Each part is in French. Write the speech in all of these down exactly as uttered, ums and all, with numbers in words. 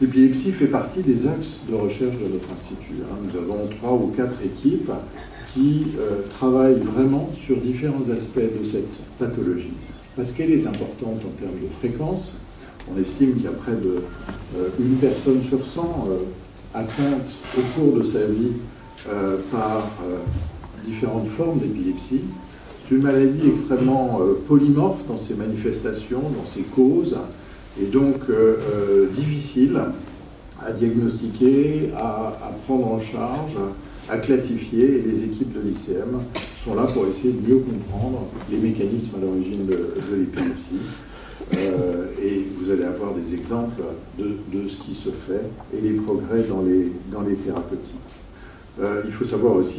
L'épilepsie fait partie des axes de recherche de notre institut. Nous avons trois ou quatre équipes qui euh, travaillent vraiment sur différents aspects de cette pathologie. Parce qu'elle est importante en termes de fréquence. On estime qu'il y a près de euh, une personne sur cent euh, atteinte au cours de sa vie euh, par euh, différentes formes d'épilepsie. C'est une maladie extrêmement euh, polymorphe dans ses manifestations, dans ses causes, et donc euh, euh, difficile à diagnostiquer, à, à prendre en charge, à classifier, et les équipes de l'I C M sont là pour essayer de mieux comprendre les mécanismes à l'origine de, de l'épilepsie. Euh, et vous allez avoir des exemples de, de ce qui se fait et des progrès dans les, dans les thérapeutiques. Euh, il faut savoir aussi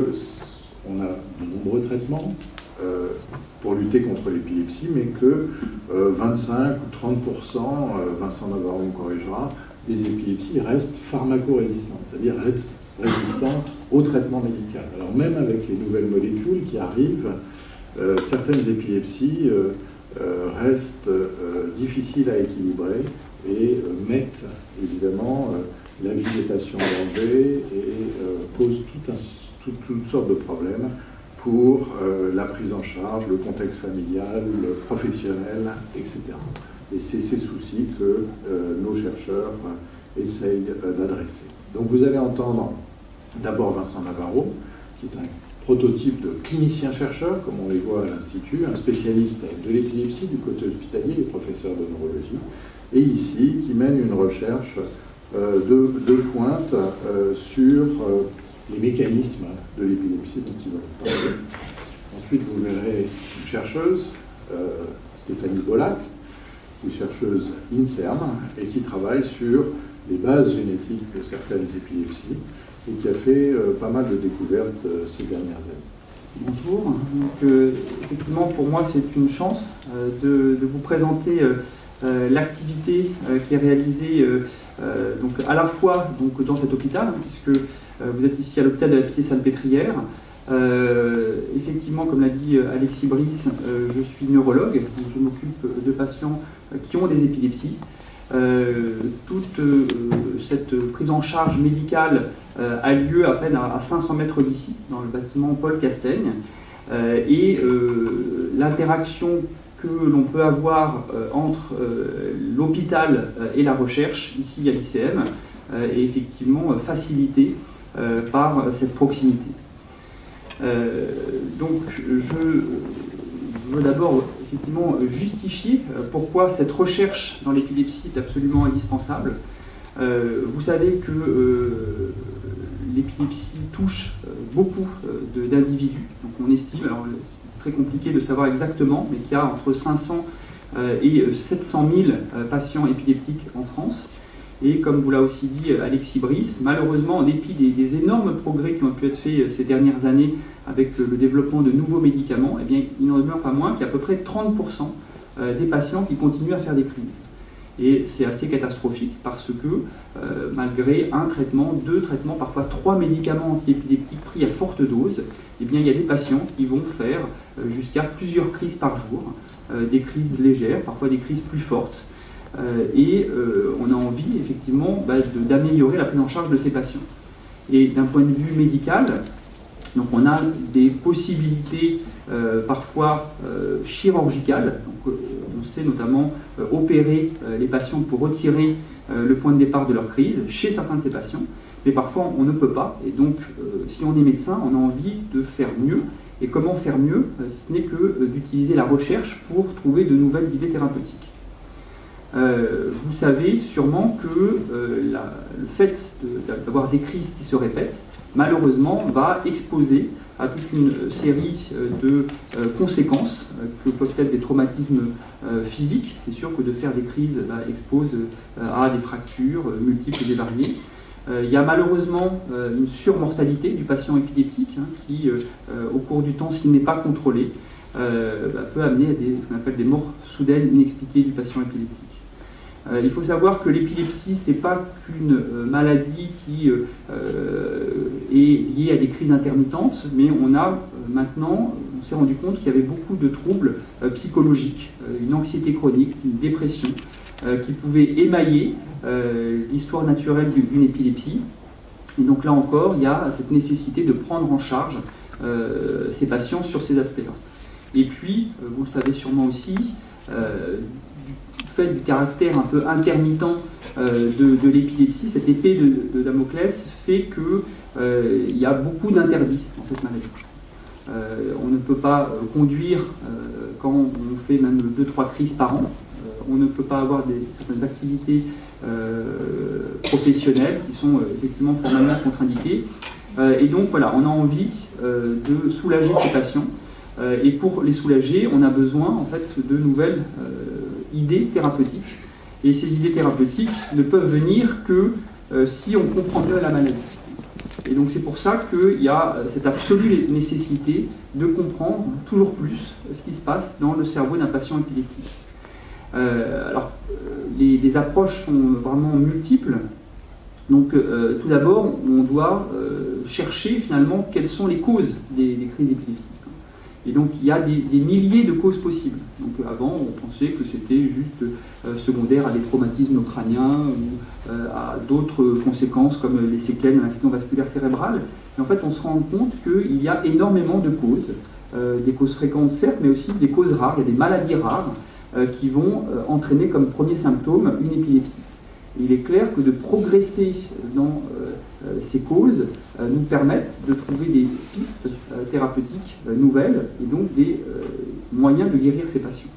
qu'on a de nombreux traitements euh, pour lutter contre l'épilepsie, mais que euh, vingt-cinq ou trente pour cent, euh, Vincent Navarro me corrigera, des épilepsies restent pharmacorésistantes, c'est-à-dire résistantes au traitement médical. Alors même avec les nouvelles molécules qui arrivent, euh, certaines épilepsies euh, euh, restent euh, difficiles à équilibrer et euh, mettent évidemment euh, la vie des patients en danger et euh, posent tout un, tout, toutes sortes de problèmes pour euh, la prise en charge, le contexte familial, le professionnel, et cetera. Et c'est ces soucis que euh, nos chercheurs euh, essayent euh, d'adresser. Donc vous allez entendre d'abord Vincent Navarro, qui est un prototype de clinicien-chercheur, comme on les voit à l'Institut, un spécialiste de l'épilepsie du côté hospitalier et professeur de neurologie, et ici, qui mène une recherche euh, de, de pointe euh, sur euh, les mécanismes de l'épilepsie dont il va vous parler. Ensuite, vous verrez une chercheuse, euh, Stéphanie Bollac, qui est chercheuse INSERM et qui travaille sur les bases génétiques de certaines épilepsies et qui a fait euh, pas mal de découvertes euh, ces dernières années. Bonjour. Donc, euh, effectivement, pour moi, c'est une chance euh, de, de vous présenter euh, euh, l'activité euh, qui est réalisée euh, euh, donc, à la fois donc, dans cet hôpital, hein, puisque euh, vous êtes ici à l'hôpital de la Pitié-Salpêtrière. Euh, effectivement, comme l'a dit Alexis Brice, euh, je suis neurologue, donc je m'occupe de patients euh, qui ont des épilepsies. Euh, toute euh, cette prise en charge médicale euh, a lieu à peine à, à cinq cents mètres d'ici, dans le bâtiment Paul Castaigne, euh, et euh, l'interaction que l'on peut avoir euh, entre euh, l'hôpital et la recherche, ici à l'I C M, euh, est effectivement facilitée euh, par cette proximité. Euh, donc je veux d'abord effectivement justifier pourquoi cette recherche dans l'épilepsie est absolument indispensable. Euh, vous savez que euh, l'épilepsie touche beaucoup d'individus, donc on estime, alors c'est très compliqué de savoir exactement, mais qu'il y a entre cinq cents et sept cent mille patients épileptiques en France. Et comme vous l'a aussi dit Alexis Brice, malheureusement, en dépit des, des énormes progrès qui ont pu être faits ces dernières années avec le, le développement de nouveaux médicaments, eh bien, il n'en demeure pas moins qu'il y a à peu près trente pour cent des patients qui continuent à faire des crises. Et c'est assez catastrophique parce que, euh, malgré un traitement, deux traitements, parfois trois médicaments antiépileptiques pris à forte dose, eh bien, il y a des patients qui vont faire euh, jusqu'à plusieurs crises par jour, euh, des crises légères, parfois des crises plus fortes. Euh, et euh, on a envie effectivement bah, d'améliorer la prise en charge de ces patients. Et d'un point de vue médical, donc on a des possibilités euh, parfois euh, chirurgicales. Donc, euh, on sait notamment euh, opérer euh, les patients pour retirer euh, le point de départ de leur crise chez certains de ces patients, mais parfois on ne peut pas. Et donc euh, si on est médecin, on a envie de faire mieux. Et comment faire mieux, euh, si ce n'est que euh, d'utiliser la recherche pour trouver de nouvelles idées thérapeutiques. Euh, vous savez sûrement que euh, la, le fait d'avoir des crises qui se répètent, malheureusement, va exposer à toute une série de euh, conséquences euh, que peuvent être des traumatismes euh, physiques. C'est sûr que de faire des crises bah, expose euh, à des fractures euh, multiples et variées. Euh, il y a malheureusement euh, une surmortalité du patient épileptique hein, qui, euh, euh, au cours du temps, s'il n'est pas contrôlé, euh, bah, peut amener à des, ce qu'on appelle des morts soudaines inexpliquées du patient épileptique. Euh, il faut savoir que l'épilepsie, ce n'est pas qu'une euh, maladie qui euh, est liée à des crises intermittentes, mais on a euh, maintenant, on s'est rendu compte qu'il y avait beaucoup de troubles euh, psychologiques, euh, une anxiété chronique, une dépression, euh, qui pouvaient émailler euh, l'histoire naturelle d'une épilepsie. Et donc là encore, il y a cette nécessité de prendre en charge euh, ces patients sur ces aspects-là. Et puis, euh, vous le savez sûrement aussi, euh, du fait du caractère un peu intermittent euh, de, de l'épilepsie, cette épée de, de Damoclès fait qu'il euh, y a beaucoup d'interdits dans cette maladie. Euh, on ne peut pas euh, conduire euh, quand on fait même deux trois crises par an. Euh, on ne peut pas avoir des, certaines activités euh, professionnelles qui sont euh, effectivement formellement contre-indiquées. Euh, et donc voilà, on a envie euh, de soulager ces patients. Euh, et pour les soulager, on a besoin en fait de nouvelles euh, idées thérapeutiques. Et ces idées thérapeutiques ne peuvent venir que euh, si on comprend mieux la maladie. Et donc c'est pour ça qu'il y a cette absolue nécessité de comprendre toujours plus ce qui se passe dans le cerveau d'un patient épileptique. Euh, alors, les, les approches sont vraiment multiples. Donc euh, tout d'abord, on doit euh, chercher finalement quelles sont les causes des, des crises d'épilepsie. Et donc il y a des, des milliers de causes possibles. Donc avant, on pensait que c'était juste euh, secondaire à des traumatismes crâniens ou euh, à d'autres conséquences comme les séquelles d'un accident vasculaire cérébral. Et en fait, on se rend compte qu'il y a énormément de causes, euh, des causes fréquentes certes, mais aussi des causes rares. Il y a des maladies rares euh, qui vont euh, entraîner comme premier symptôme une épilepsie. Et il est clair que de progresser dans euh, ces causes euh, nous permettent de trouver des pistes euh, thérapeutiques euh, nouvelles et donc des euh, moyens de guérir ces patients.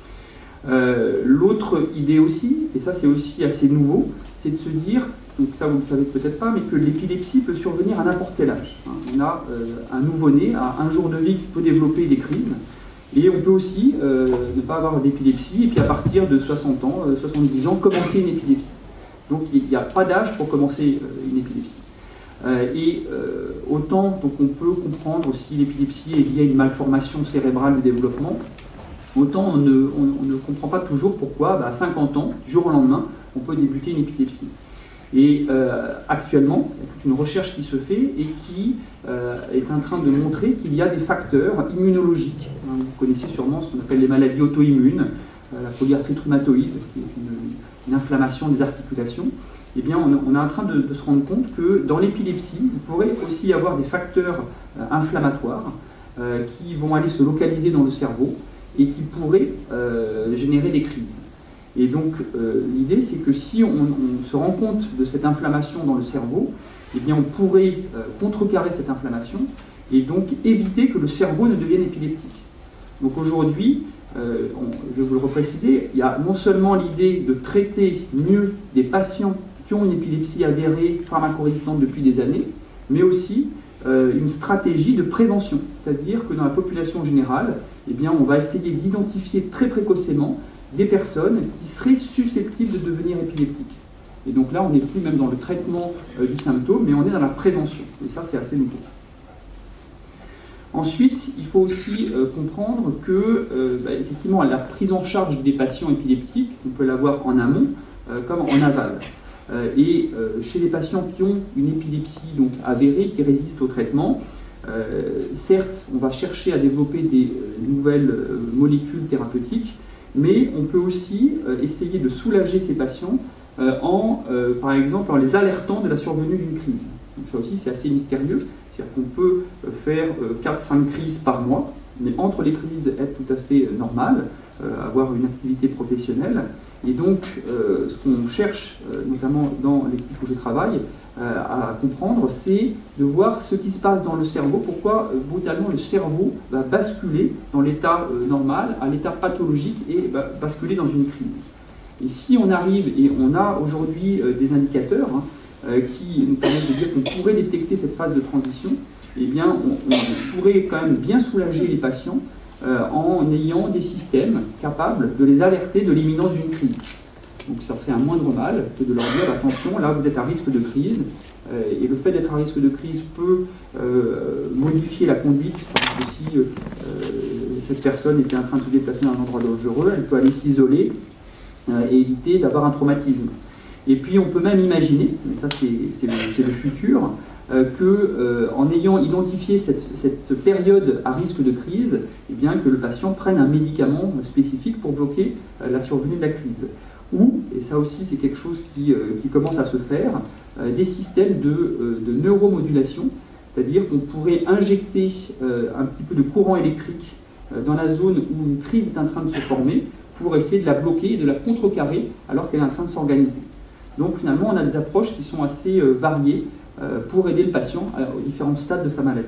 Euh, L'autre idée aussi, et ça c'est aussi assez nouveau, c'est de se dire, donc ça vous ne le savez peut-être pas, mais que l'épilepsie peut survenir à n'importe quel âge. Hein. On a euh, un nouveau-né à un jour de vie qui peut développer des crises, et on peut aussi euh, ne pas avoir d'épilepsie, et puis à partir de soixante ans, euh, soixante-dix ans, commencer une épilepsie. Donc il n'y a pas d'âge pour commencer euh, une épilepsie. Euh, et euh, autant donc, on peut comprendre aussi l'épilepsie est liée à une malformation cérébrale du développement, autant on ne, on, on ne comprend pas toujours pourquoi, bah, à cinquante ans, du jour au lendemain, on peut débuter une épilepsie. Et euh, actuellement, il y a toute une recherche qui se fait et qui euh, est en train de montrer qu'il y a des facteurs immunologiques. Hein, vous connaissez sûrement ce qu'on appelle les maladies auto-immunes, euh, la polyarthrite rhumatoïde, qui est une, une inflammation des articulations. Eh bien, on, on est en train de, de se rendre compte que dans l'épilepsie, il pourrait aussi y avoir des facteurs euh, inflammatoires euh, qui vont aller se localiser dans le cerveau et qui pourraient euh, générer des crises. Et donc, euh, l'idée, c'est que si on, on se rend compte de cette inflammation dans le cerveau, eh bien, on pourrait euh, contrecarrer cette inflammation et donc éviter que le cerveau ne devienne épileptique. Donc aujourd'hui, euh, on, je vais vous le repréciser, il y a non seulement l'idée de traiter mieux des patients qui ont une épilepsie avérée, pharmacorésistante depuis des années, mais aussi euh, une stratégie de prévention. C'est-à-dire que dans la population générale, eh bien, on va essayer d'identifier très précocement des personnes qui seraient susceptibles de devenir épileptiques. Et donc là, on n'est plus même dans le traitement euh, du symptôme, mais on est dans la prévention. Et ça, c'est assez nouveau. Ensuite, il faut aussi euh, comprendre que, euh, bah, effectivement, la prise en charge des patients épileptiques, on peut l'avoir en amont euh, comme en aval. Euh, et euh, chez les patients qui ont une épilepsie donc, avérée, qui résiste au traitement, euh, certes, on va chercher à développer des euh, nouvelles euh, molécules thérapeutiques, mais on peut aussi euh, essayer de soulager ces patients euh, en, euh, par exemple, en les alertant de la survenue d'une crise. Donc ça aussi, c'est assez mystérieux. C'est-à-dire qu'on peut faire euh, quatre à cinq crises par mois, mais entre les crises, être tout à fait normal, euh, avoir une activité professionnelle. Et donc, euh, ce qu'on cherche, euh, notamment dans l'équipe où je travaille, euh, à comprendre, c'est de voir ce qui se passe dans le cerveau, pourquoi euh, brutalement le cerveau va basculer dans l'état euh, normal à l'état pathologique et va basculer dans une crise. Et si on arrive, et on a aujourd'hui euh, des indicateurs hein, euh, qui nous permettent de dire qu'on pourrait détecter cette phase de transition, eh bien, on, on pourrait quand même bien soulager les patients Euh, en ayant des systèmes capables de les alerter de l'imminence d'une crise. Donc ça serait un moindre mal que de leur dire attention, là vous êtes à risque de crise, euh, et le fait d'être à risque de crise peut euh, modifier la conduite, parce que si euh, cette personne était en train de se déplacer dans un endroit dangereux, elle peut aller s'isoler euh, et éviter d'avoir un traumatisme. Et puis on peut même imaginer, mais ça c'est le, le futur, Euh, que, euh, en ayant identifié cette, cette période à risque de crise, eh bien, que le patient prenne un médicament spécifique pour bloquer euh, la survenue de la crise. ou, et ça aussi c'est quelque chose qui, euh, qui commence à se faire, euh, des systèmes de, euh, de neuromodulation, c'est-à-dire qu'on pourrait injecter euh, un petit peu de courant électrique euh, dans la zone où une crise est en train de se former pour essayer de la bloquer et de la contrecarrer alors qu'elle est en train de s'organiser. Donc finalement on a des approches qui sont assez euh, variées euh, pour aider le patient euh, aux différents stades de sa maladie.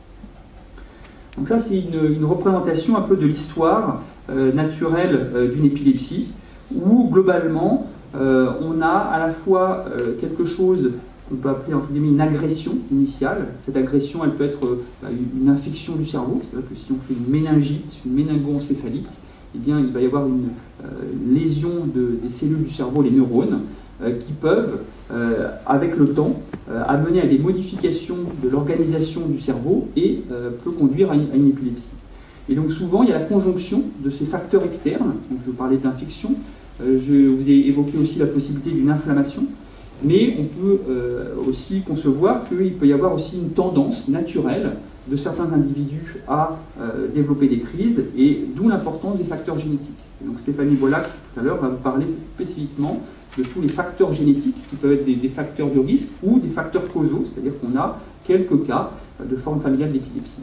Donc ça c'est une, une représentation un peu de l'histoire euh, naturelle euh, d'une épilepsie, où globalement euh, on a à la fois euh, quelque chose qu'on peut appeler entre guillemets une agression initiale. Cette agression elle peut être euh, une infection du cerveau, c'est-à-dire que si on fait une méningite, une méningoencéphalite, eh bien il va y avoir une euh, lésion de, des cellules du cerveau, les neurones, euh, qui peuvent, euh, avec le temps, euh, amener à des modifications de l'organisation du cerveau et euh, peut conduire à une, à une épilepsie. Et donc souvent, il y a la conjonction de ces facteurs externes. Donc, je parlais d'infection, euh, je vous ai évoqué aussi la possibilité d'une inflammation, mais on peut euh, aussi concevoir qu'il peut y avoir aussi une tendance naturelle de certains individus à euh, développer des crises, et d'où l'importance des facteurs génétiques. Et donc Stéphanie Bollack, tout à l'heure, va vous parler spécifiquement de tous les facteurs génétiques qui peuvent être des, des facteurs de risque ou des facteurs causaux, c'est-à-dire qu'on a quelques cas de forme familiale d'épilepsie.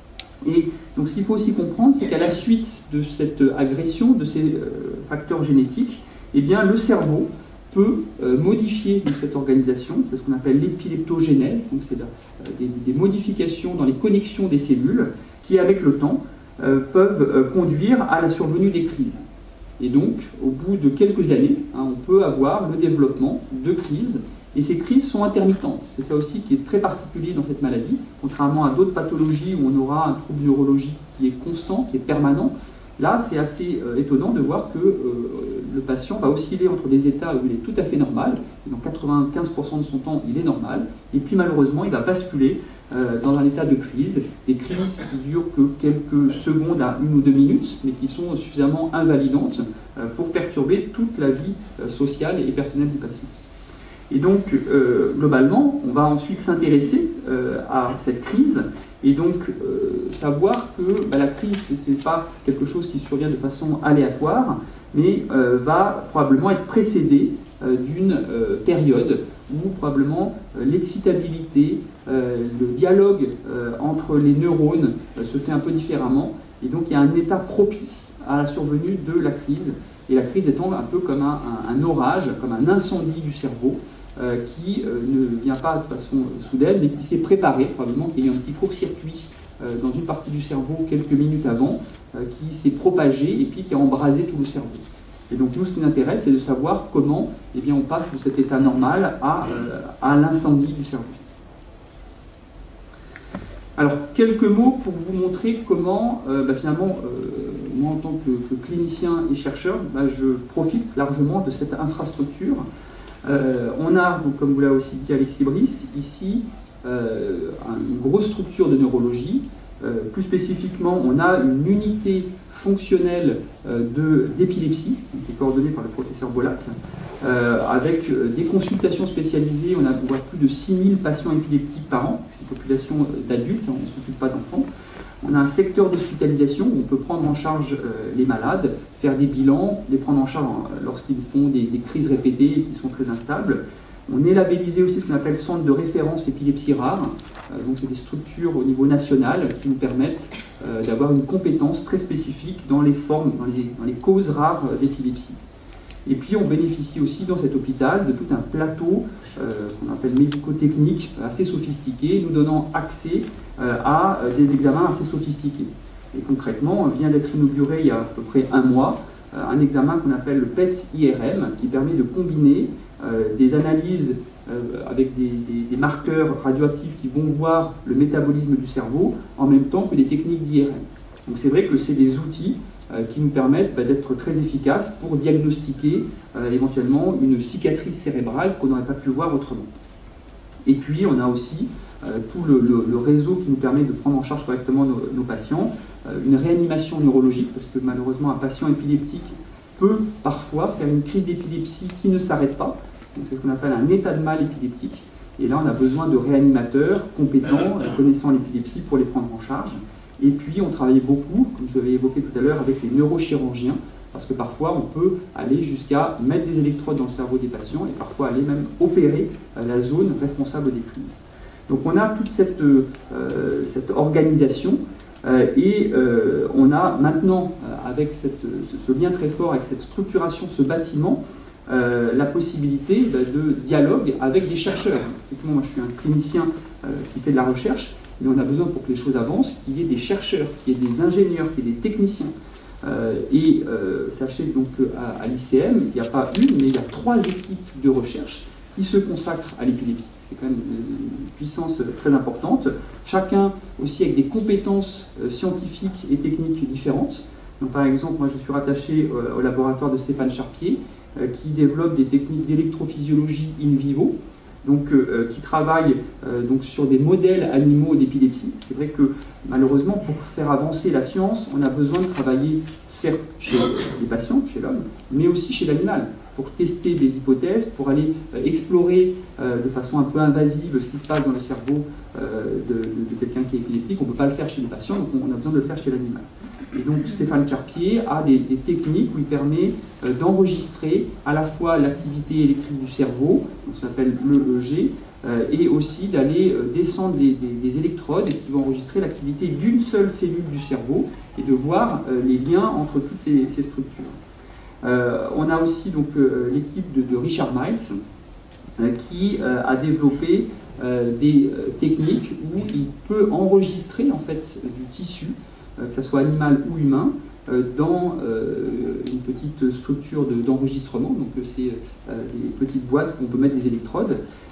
Et donc ce qu'il faut aussi comprendre, c'est qu'à la suite de cette agression, de ces euh, facteurs génétiques, eh bien, le cerveau peut euh, modifier donc, cette organisation, c'est ce qu'on appelle l'épileptogénèse, donc c'est euh, des, des modifications dans les connexions des cellules qui, avec le temps, euh, peuvent euh, conduire à la survenue des crises. Et donc, au bout de quelques années, hein, on peut avoir le développement de crises. Et ces crises sont intermittentes. C'est ça aussi qui est très particulier dans cette maladie. Contrairement à d'autres pathologies où on aura un trouble neurologique qui est constant, qui est permanent, là c'est assez euh, étonnant de voir que euh, le patient va osciller entre des états où il est tout à fait normal, et dans quatre-vingt-quinze pour cent de son temps il est normal, et puis malheureusement il va basculer euh, dans un état de crise, des crises qui durent que quelques secondes à une ou deux minutes, mais qui sont suffisamment invalidantes euh, pour perturber toute la vie euh, sociale et personnelle du patient. Et donc, euh, globalement, on va ensuite s'intéresser euh, à cette crise et donc euh, savoir que bah, la crise, ce n'est pas quelque chose qui survient de façon aléatoire, mais euh, va probablement être précédée euh, d'une euh, période où probablement euh, l'excitabilité, euh, le dialogue euh, entre les neurones euh, se fait un peu différemment, et donc il y a un état propice à la survenue de la crise, et la crise étant un peu comme un, un, un orage, comme un incendie du cerveau, Euh, qui euh, ne vient pas de façon euh, soudaine, mais qui s'est préparé, probablement qu'il y a eu un petit court-circuit euh, dans une partie du cerveau quelques minutes avant, euh, qui s'est propagé et puis qui a embrasé tout le cerveau. Et donc nous, ce qui nous intéresse, c'est de savoir comment eh bien, on passe de cet état normal à, euh, à l'incendie du cerveau. Alors, quelques mots pour vous montrer comment, euh, bah, finalement, euh, moi en tant que, que clinicien et chercheur, bah, je profite largement de cette infrastructure. Euh, on a, donc, comme vous l'avez aussi dit Alexis Brice, ici euh, une grosse structure de neurologie. Euh, plus spécifiquement, on a une unité fonctionnelle euh, de, d'épilepsie, qui est coordonnée par le professeur Bollack, euh, avec euh, des consultations spécialisées. On a on voit plus de six mille patients épileptiques par an, c'est une population d'adultes, hein, on ne s'occupe pas d'enfants. On a un secteur d'hospitalisation où on peut prendre en charge euh, les malades, faire des bilans, les prendre en charge euh, lorsqu'ils font des, des crises répétées et qui sont très instables. On est labellisé aussi ce qu'on appelle centre de référence épilepsie rare. Euh, donc c'est des structures au niveau national qui nous permettent euh, d'avoir une compétence très spécifique dans les formes, dans les, dans les causes rares euh, d'épilepsie. Et puis on bénéficie aussi dans cet hôpital de tout un plateau euh, qu'on appelle médico-technique assez sophistiqué, nous donnant accès euh, à euh, des examens assez sophistiqués. Et concrètement, vient d'être inauguré il y a à peu près un mois euh, un examen qu'on appelle le P E T I R M, qui permet de combiner euh, des analyses euh, avec des, des, des marqueurs radioactifs qui vont voir le métabolisme du cerveau en même temps que des techniques d'I R M. Donc c'est vrai que c'est des outils euh, qui nous permettent bah, d'être très efficaces pour diagnostiquer euh, éventuellement une cicatrice cérébrale qu'on n'aurait pas pu voir autrement. Et puis on a aussi euh, tout le, le, le réseau qui nous permet de prendre en charge correctement nos, nos patients, euh, une réanimation neurologique, parce que malheureusement un patient épileptique peut parfois faire une crise d'épilepsie qui ne s'arrête pas. C'est ce qu'on appelle un état de mal épileptique. Et là, on a besoin de réanimateurs compétents, connaissant l'épilepsie, pour les prendre en charge. Et puis, on travaille beaucoup, comme je l'avais évoqué tout à l'heure, avec les neurochirurgiens, parce que parfois on peut aller jusqu'à mettre des électrodes dans le cerveau des patients et parfois aller même opérer la zone responsable des crises. Donc on a toute cette, euh, cette organisation euh, et euh, on a maintenant, euh, avec cette, ce, ce lien très fort, avec cette structuration, ce bâtiment, euh, la possibilité bah, de dialogue avec des chercheurs. Effectivement, moi je suis un clinicien euh, qui fait de la recherche, mais on a besoin pour que les choses avancent, qu'il y ait des chercheurs, qu'il y ait des ingénieurs, qu'il y ait des techniciens. Euh, et euh, sachez donc qu'à à l'I C M, il n'y a pas une, mais il y a trois équipes de recherche qui se consacrent à l'épilepsie. C'est quand même une puissance très importante. Chacun aussi avec des compétences scientifiques et techniques différentes. Donc, par exemple, moi je suis rattaché au laboratoire de Stéphane Charpier, qui développe des techniques d'électrophysiologie in vivo, donc, euh, qui travaille euh, donc, sur des modèles animaux d'épilepsie. C'est vrai que malheureusement, pour faire avancer la science, on a besoin de travailler certes chez les patients, chez l'homme, mais aussi chez l'animal, pour tester des hypothèses, pour aller euh, explorer euh, de façon un peu invasive ce qui se passe dans le cerveau euh, de, de, de quelqu'un qui est épileptique. On ne peut pas le faire chez les patients, donc on a besoin de le faire chez l'animal. Et donc Stéphane Charpier a des, des techniques où il permet euh, d'enregistrer à la fois l'activité électrique du cerveau, ça s'appelle l'E E G, euh, et aussi d'aller euh, descendre des, des, des électrodes qui vont enregistrer l'activité d'une seule cellule du cerveau et de voir euh, les liens entre toutes ces, ces structures. Euh, on a aussi donc euh, l'équipe de, de Richard Miles euh, qui euh, a développé euh, des euh, techniques où il peut enregistrer en fait du tissu, que ce soit animal ou humain, dans une petite structure d'enregistrement. Donc c'est des petites boîtes où on peut mettre des électrodes.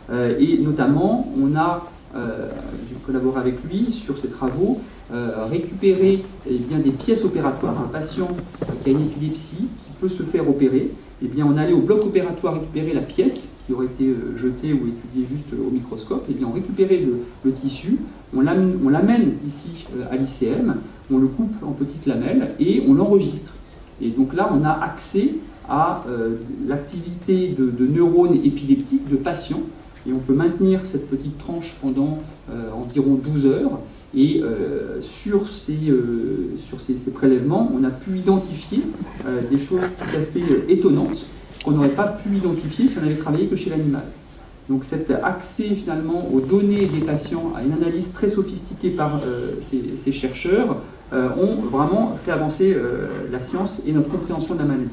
Et notamment, on a, j'ai collaboré avec lui sur ces travaux, récupéré eh bien, des pièces opératoires. Un patient qui a une épilepsie, qui peut se faire opérer, eh bien, on allait au bloc opératoire récupérer la pièce qui aurait été jetée ou étudiée juste au microscope. Eh bien, on récupérait le, le tissu, on l'amène ici à l'I C M, on le coupe en petites lamelles et on l'enregistre. Et donc là, on a accès à euh, l'activité de, de neurones épileptiques de patients et on peut maintenir cette petite tranche pendant euh, environ douze heures. Et euh, sur, ces, euh, sur ces, ces prélèvements, on a pu identifier euh, des choses tout à fait euh, étonnantes qu'on n'aurait pas pu identifier si on avait travaillé que chez l'animal. Donc cet accès finalement aux données des patients, à une analyse très sophistiquée par euh, ces, ces chercheurs, euh, ont vraiment fait avancer euh, la science et notre compréhension de la maladie.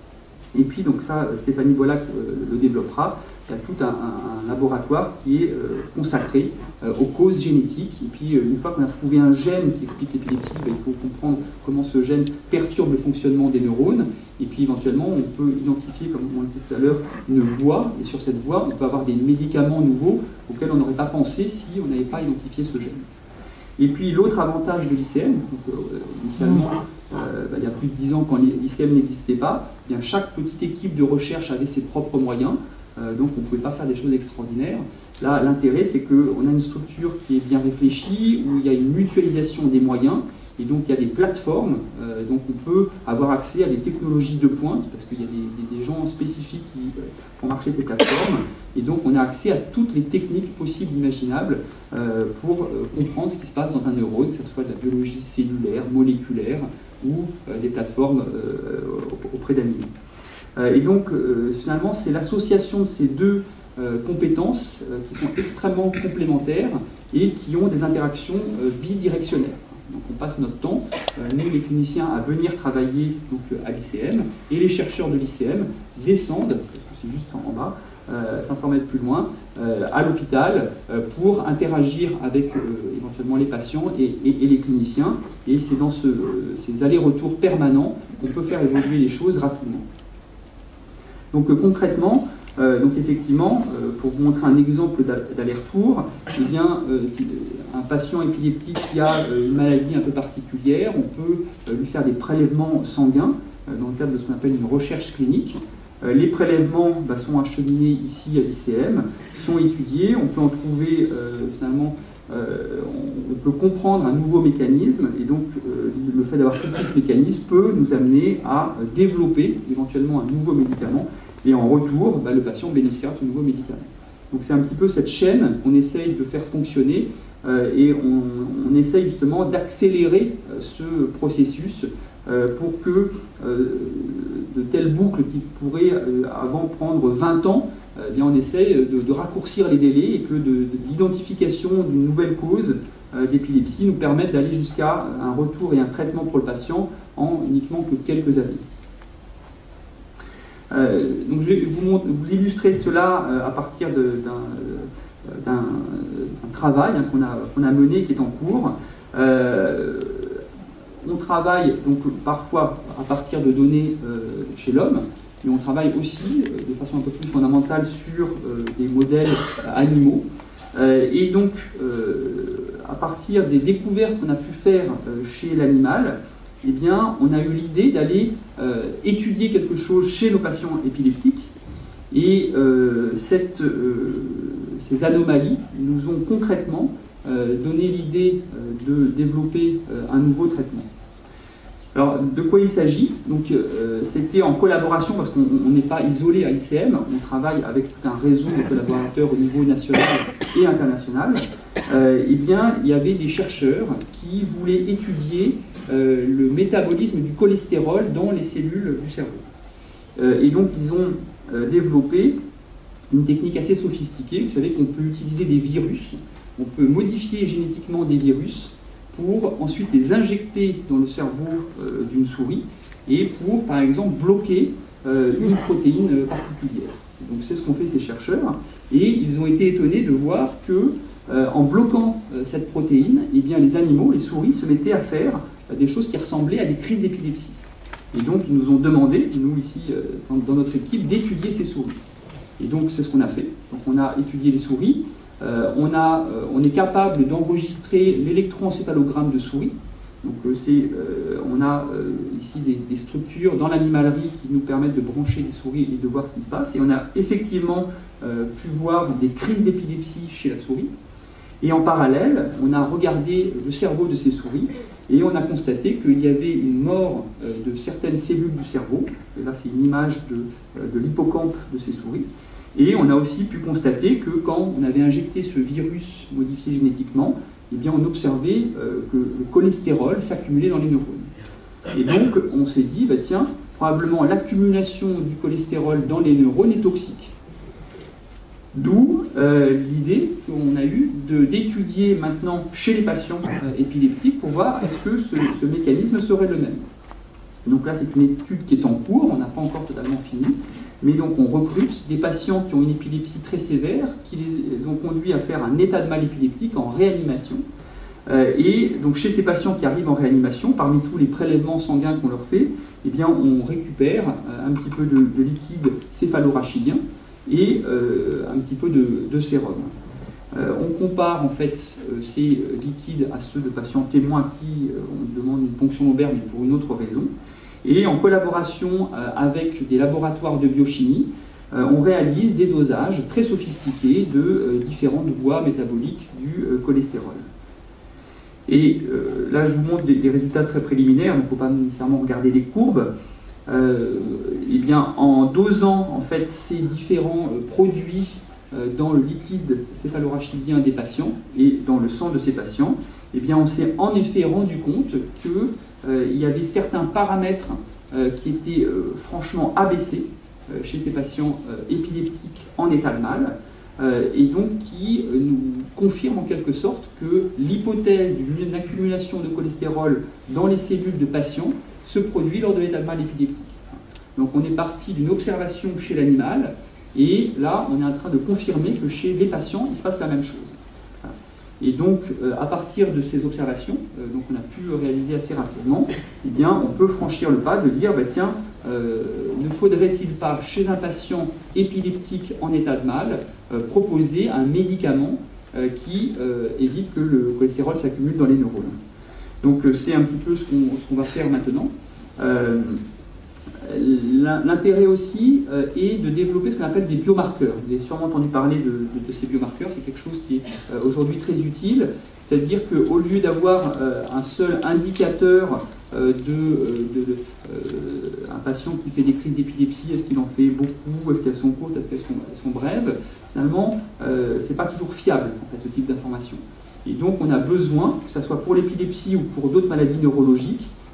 Et puis donc ça, Stéphanie Bollac euh, le développera. Il y a tout un, un, un laboratoire qui est euh, consacré euh, aux causes génétiques. Et puis euh, une fois qu'on a trouvé un gène qui explique l'épilepsie, ben, il faut comprendre comment ce gène perturbe le fonctionnement des neurones. Et puis éventuellement, on peut identifier, comme on le disait tout à l'heure, une voie. Et sur cette voie, on peut avoir des médicaments nouveaux auxquels on n'aurait pas pensé si on n'avait pas identifié ce gène. Et puis l'autre avantage de l'I C M, donc, euh, initialement, euh, bah, il y a plus de dix ans, quand l'I C M n'existait pas, eh bien, chaque petite équipe de recherche avait ses propres moyens. Euh, donc on ne pouvait pas faire des choses extraordinaires. Là, l'intérêt, c'est qu'on a une structure qui est bien réfléchie, où il y a une mutualisation des moyens, et donc il y a des plateformes, euh, donc on peut avoir accès à des technologies de pointe, parce qu'il y a des, des, des gens spécifiques qui euh, font marcher ces plateformes, et donc on a accès à toutes les techniques possibles, imaginables, euh, pour euh, comprendre ce qui se passe dans un neurone, que ce soit de la biologie cellulaire, moléculaire, ou euh, des plateformes euh, auprès d'amis. Euh, et donc, euh, finalement, c'est l'association de ces deux euh, compétences euh, qui sont extrêmement complémentaires et qui ont des interactions euh, bidirectionnelles. Donc, on passe notre temps, euh, nous les cliniciens, à venir travailler donc, à l'I C M, et les chercheurs de l'I C M descendent, parce que c'est juste en bas, euh, cinq cents mètres plus loin, euh, à l'hôpital euh, pour interagir avec euh, éventuellement les patients et, et, et les cliniciens. Et c'est dans ce, euh, ces allers-retours permanents qu'on peut faire évoluer les choses rapidement. Donc euh, concrètement, euh, donc effectivement, euh, pour vous montrer un exemple d'aller-retour, eh bien, euh, un patient épileptique qui a euh, une maladie un peu particulière, on peut euh, lui faire des prélèvements sanguins euh, dans le cadre de ce qu'on appelle une recherche clinique. Euh, les prélèvements bah, sont acheminés ici à l'I C M, sont étudiés, on peut en trouver euh, finalement, euh, on, on peut comprendre un nouveau mécanisme, et donc euh, le fait d'avoir compris ce mécanisme peut nous amener à développer éventuellement un nouveau médicament. Et en retour, bah, le patient bénéficiera de ce nouveau médicament. Donc c'est un petit peu cette chaîne qu'on essaye de faire fonctionner euh, et on, on essaye justement d'accélérer euh, ce processus euh, pour que euh, de telles boucles qui pourraient euh, avant prendre vingt ans, euh, eh bien on essaye de, de raccourcir les délais et que de, de l'identification d'une nouvelle cause euh, d'épilepsie nous permette d'aller jusqu'à un retour et un traitement pour le patient en uniquement que quelques années. Euh, donc je vais vous, montre, vous illustrer cela euh, à partir d'un travail hein, qu'on a, qu'on a mené, qui est en cours. Euh, on travaille donc parfois à partir de données euh, chez l'homme, mais on travaille aussi euh, de façon un peu plus fondamentale sur euh, des modèles animaux. Euh, et donc, euh, à partir des découvertes qu'on a pu faire euh, chez l'animal, eh bien, on a eu l'idée d'aller euh, étudier quelque chose chez nos patients épileptiques. Et euh, cette, euh, ces anomalies nous ont concrètement euh, donné l'idée euh, de développer euh, un nouveau traitement. Alors, de quoi il s'agit? Donc, euh, c'était en collaboration, parce qu'on n'est pas isolé à I C M, on travaille avec tout un réseau de collaborateurs au niveau national et international. Euh, eh bien, il y avait des chercheurs qui voulaient étudier euh, le métabolisme du cholestérol dans les cellules du cerveau. Euh, et donc, ils ont euh, développé une technique assez sophistiquée. Vous savez qu'on peut utiliser des virus, on peut modifier génétiquement des virus pour ensuite les injecter dans le cerveau euh, d'une souris et pour, par exemple, bloquer euh, une protéine particulière. Donc c'est ce qu'ont fait ces chercheurs, et ils ont été étonnés de voir que euh, en bloquant euh, cette protéine, eh bien, les animaux, les souris, se mettaient à faire euh, des choses qui ressemblaient à des crises d'épilepsie. Et donc ils nous ont demandé, nous ici euh, dans, dans notre équipe, d'étudier ces souris. Et donc c'est ce qu'on a fait. Donc on a étudié les souris. Euh, on, a, euh, on est capable d'enregistrer l'électroencéphalogramme de souris. Donc, euh, euh, on a euh, ici des, des structures dans l'animalerie qui nous permettent de brancher les souris et de voir ce qui se passe. Et on a effectivement euh, pu voir des crises d'épilepsie chez la souris. Et en parallèle, on a regardé le cerveau de ces souris et on a constaté qu'il y avait une mort euh, de certaines cellules du cerveau. Et là, c'est une image de, euh, de l'hippocampe de ces souris. Et on a aussi pu constater que quand on avait injecté ce virus modifié génétiquement, eh bien on observait euh, que le cholestérol s'accumulait dans les neurones. Et donc on s'est dit, bah tiens, probablement l'accumulation du cholestérol dans les neurones est toxique. D'où euh, l'idée qu'on a eue d'étudier maintenant chez les patients euh, épileptiques pour voir est-ce que ce, ce mécanisme serait le même. Donc là, c'est une étude qui est en cours, on n'a pas encore totalement fini. Mais donc on recrute des patients qui ont une épilepsie très sévère, qui les ont conduits à faire un état de mal épileptique en réanimation. Euh, et donc chez ces patients qui arrivent en réanimation, parmi tous les prélèvements sanguins qu'on leur fait, eh bien on récupère euh, un petit peu de, de liquide céphalorachidien et euh, un petit peu de, de sérum. Euh, on compare en fait euh, ces liquides à ceux de patients témoins qui euh, on demande une ponction lombaire mais pour une autre raison. Et en collaboration euh, avec des laboratoires de biochimie, euh, on réalise des dosages très sophistiqués de euh, différentes voies métaboliques du euh, cholestérol. Et euh, là, je vous montre des, des résultats très préliminaires, donc il ne faut pas nécessairement regarder les courbes. Euh, et bien, en dosant en fait, ces différents euh, produits euh, dans le liquide céphalorachidien des patients et dans le sang de ces patients, eh bien, on s'est en effet rendu compte que Euh, il y avait certains paramètres euh, qui étaient euh, franchement abaissés euh, chez ces patients euh, épileptiques en état de mal, euh, et donc qui euh, nous confirment en quelque sorte que l'hypothèse d'une accumulation de cholestérol dans les cellules de patients se produit lors de l'état de mal épileptique. Donc on est parti d'une observation chez l'animal, et là on est en train de confirmer que chez les patients il se passe la même chose. Et donc, euh, à partir de ces observations, euh, donc on a pu réaliser assez rapidement, eh bien, on peut franchir le pas de dire, bah, tiens, euh, ne faudrait-il pas, chez un patient épileptique en état de mal, euh, proposer un médicament euh, qui euh, évite que le cholestérol s'accumule dans les neurones. Donc, euh, c'est un petit peu ce qu'on ce qu'on va faire maintenant. Euh, L'intérêt aussi euh, est de développer ce qu'on appelle des biomarqueurs. Vous avez sûrement entendu parler de, de, de ces biomarqueurs, c'est quelque chose qui est euh, aujourd'hui très utile, c'est-à-dire qu'au lieu d'avoir euh, un seul indicateur euh, de, de, de euh, un patient qui fait des crises d'épilepsie, est-ce qu'il en fait beaucoup, est-ce qu'elles sont courtes, est-ce qu'elles sont, sont brèves, finalement, euh, c'est pas toujours fiable en fait, ce type d'information. Et donc on a besoin, que ce soit pour l'épilepsie ou pour d'autres maladies neurologiques,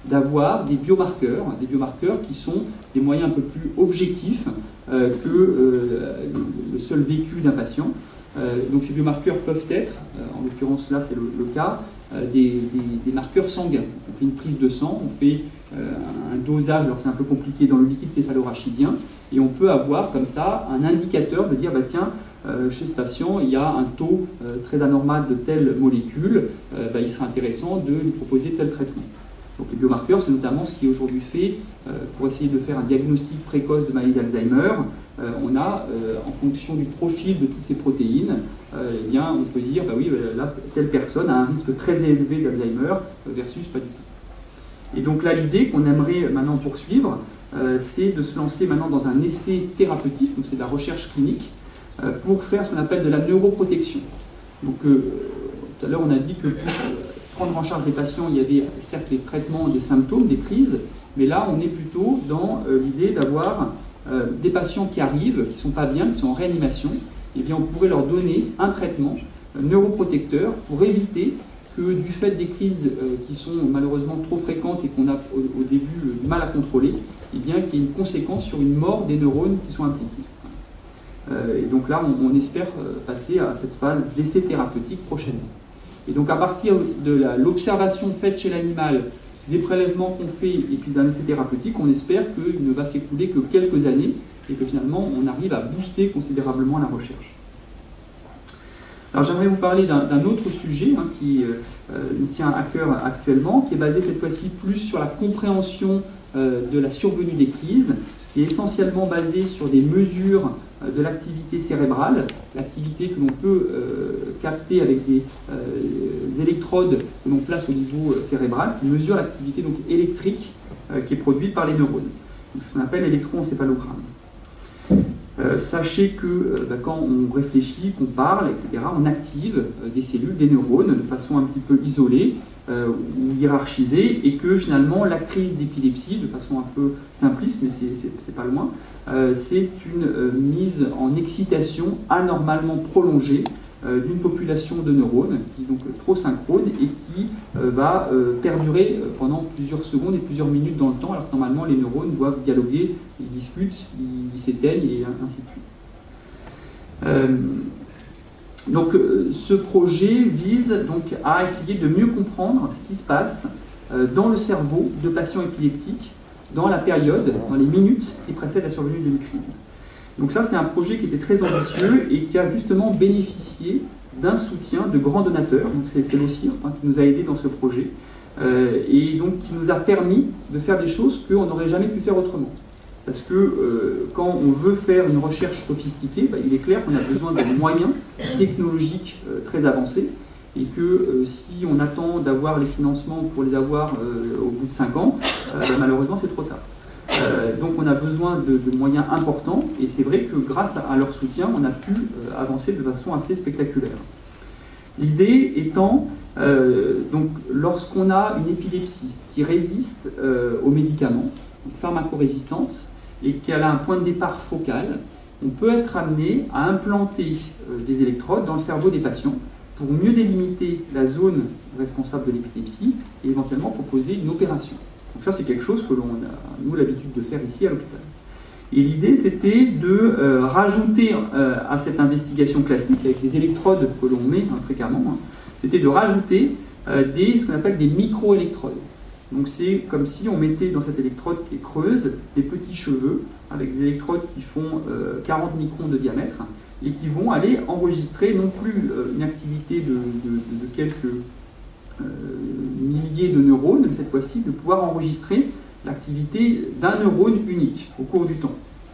d'avoir des biomarqueurs, des biomarqueurs qui sont des moyens un peu plus objectifs euh, que euh, le seul vécu d'un patient. Euh, donc ces biomarqueurs peuvent être, euh, en l'occurrence là c'est le, le cas, euh, des, des, des marqueurs sanguins. On fait une prise de sang, on fait euh, un dosage, alors c'est un peu compliqué dans le liquide céphalorachidien, et on peut avoir comme ça un indicateur de dire, bah, tiens, euh, chez ce patient, il y a un taux euh, très anormal de telle molécule, euh, bah, il serait intéressant de lui proposer tel traitement. Donc les biomarqueurs, c'est notamment ce qui est aujourd'hui fait euh, pour essayer de faire un diagnostic précoce de maladie d'Alzheimer. Euh, on a, euh, en fonction du profil de toutes ces protéines, euh, eh bien, on peut dire, bah oui, là, telle personne a un risque très élevé d'Alzheimer versus pas du tout. Et donc là, l'idée qu'on aimerait maintenant poursuivre, euh, c'est de se lancer maintenant dans un essai thérapeutique, donc c'est de la recherche clinique, euh, pour faire ce qu'on appelle de la neuroprotection. Donc euh, tout à l'heure, on a dit que pour prendre en charge les patients, il y avait certes les traitements des symptômes, des crises, mais là, on est plutôt dans euh, l'idée d'avoir euh, des patients qui arrivent, qui ne sont pas bien, qui sont en réanimation, et bien on pourrait leur donner un traitement euh, neuroprotecteur pour éviter que du fait des crises euh, qui sont malheureusement trop fréquentes et qu'on a au, au début euh, du mal à contrôler, et bien qu'il y ait une conséquence sur une mort des neurones qui sont impliqués. Euh, et donc là, on, on espère euh, passer à cette phase d'essai thérapeutique prochainement. Et donc à partir de l'observation faite chez l'animal, des prélèvements qu'on fait et puis d'un essai thérapeutique, on espère qu'il ne va s'écouler que quelques années et que finalement on arrive à booster considérablement la recherche. Alors j'aimerais vous parler d'un autre sujet hein, qui euh, nous tient à cœur actuellement, qui est basé cette fois-ci plus sur la compréhension euh, de la survenue des crises, qui est essentiellement basé sur des mesures de l'activité cérébrale, l'activité que l'on peut euh, capter avec des, euh, des électrodes que l'on place au niveau cérébral, qui mesurent l'activité donc électrique euh, qui est produite par les neurones. Donc, ce qu'on appelle l'électroencéphalogramme. Euh, sachez que euh, bah, quand on réfléchit, qu'on parle, et cetera, on active euh, des cellules, des neurones, de façon un petit peu isolée euh, ou hiérarchisée, et que finalement la crise d'épilepsie, de façon un peu simpliste, mais c'est pas loin, euh, c'est une euh, mise en excitation anormalement prolongée euh, d'une population de neurones, qui est donc trop synchrone et qui euh, va euh, perdurer pendant plusieurs secondes et plusieurs minutes dans le temps, alors que normalement les neurones doivent dialoguer, ils discutent, ils s'éteignent et ainsi de suite. Euh, donc euh, ce projet vise donc à essayer de mieux comprendre ce qui se passe euh, dans le cerveau de patients épileptiques dans la période, dans les minutes qui précèdent la survenue d'une crise. Donc ça, c'est un projet qui était très ambitieux et qui a justement bénéficié d'un soutien de grands donateurs. Donc c'est l'O C I R P hein, qui nous a aidés dans ce projet euh, et donc qui nous a permis de faire des choses qu'on n'aurait jamais pu faire autrement. Parce que euh, quand on veut faire une recherche sophistiquée, bah, il est clair qu'on a besoin de moyens technologiques euh, très avancés et que euh, si on attend d'avoir les financements pour les avoir euh, au bout de cinq ans, euh, bah, malheureusement c'est trop tard. Euh, donc on a besoin de, de moyens importants et c'est vrai que grâce à, à leur soutien, on a pu euh, avancer de façon assez spectaculaire. L'idée étant, euh, donc lorsqu'on a une épilepsie qui résiste euh, aux médicaments, pharmacorésistante, et qu'elle a un point de départ focal, on peut être amené à implanter euh, des électrodes dans le cerveau des patients pour mieux délimiter la zone responsable de l'épilepsie et éventuellement proposer une opération. Donc ça, c'est quelque chose que l'on a, nous, l'habitude de faire ici à l'hôpital. Et l'idée, c'était de euh, rajouter euh, à cette investigation classique, avec les électrodes que l'on met hein, fréquemment, hein, c'était de rajouter euh, des, ce qu'on appelle des micro-électrodes. Donc c'est comme si on mettait dans cette électrode qui est creuse des petits cheveux avec des électrodes qui font euh, quarante microns de diamètre et qui vont aller enregistrer non plus euh, une activité de, de, de, de quelques euh, milliers de neurones, mais cette fois-ci de pouvoir enregistrer l'activité d'un neurone unique au cours du temps.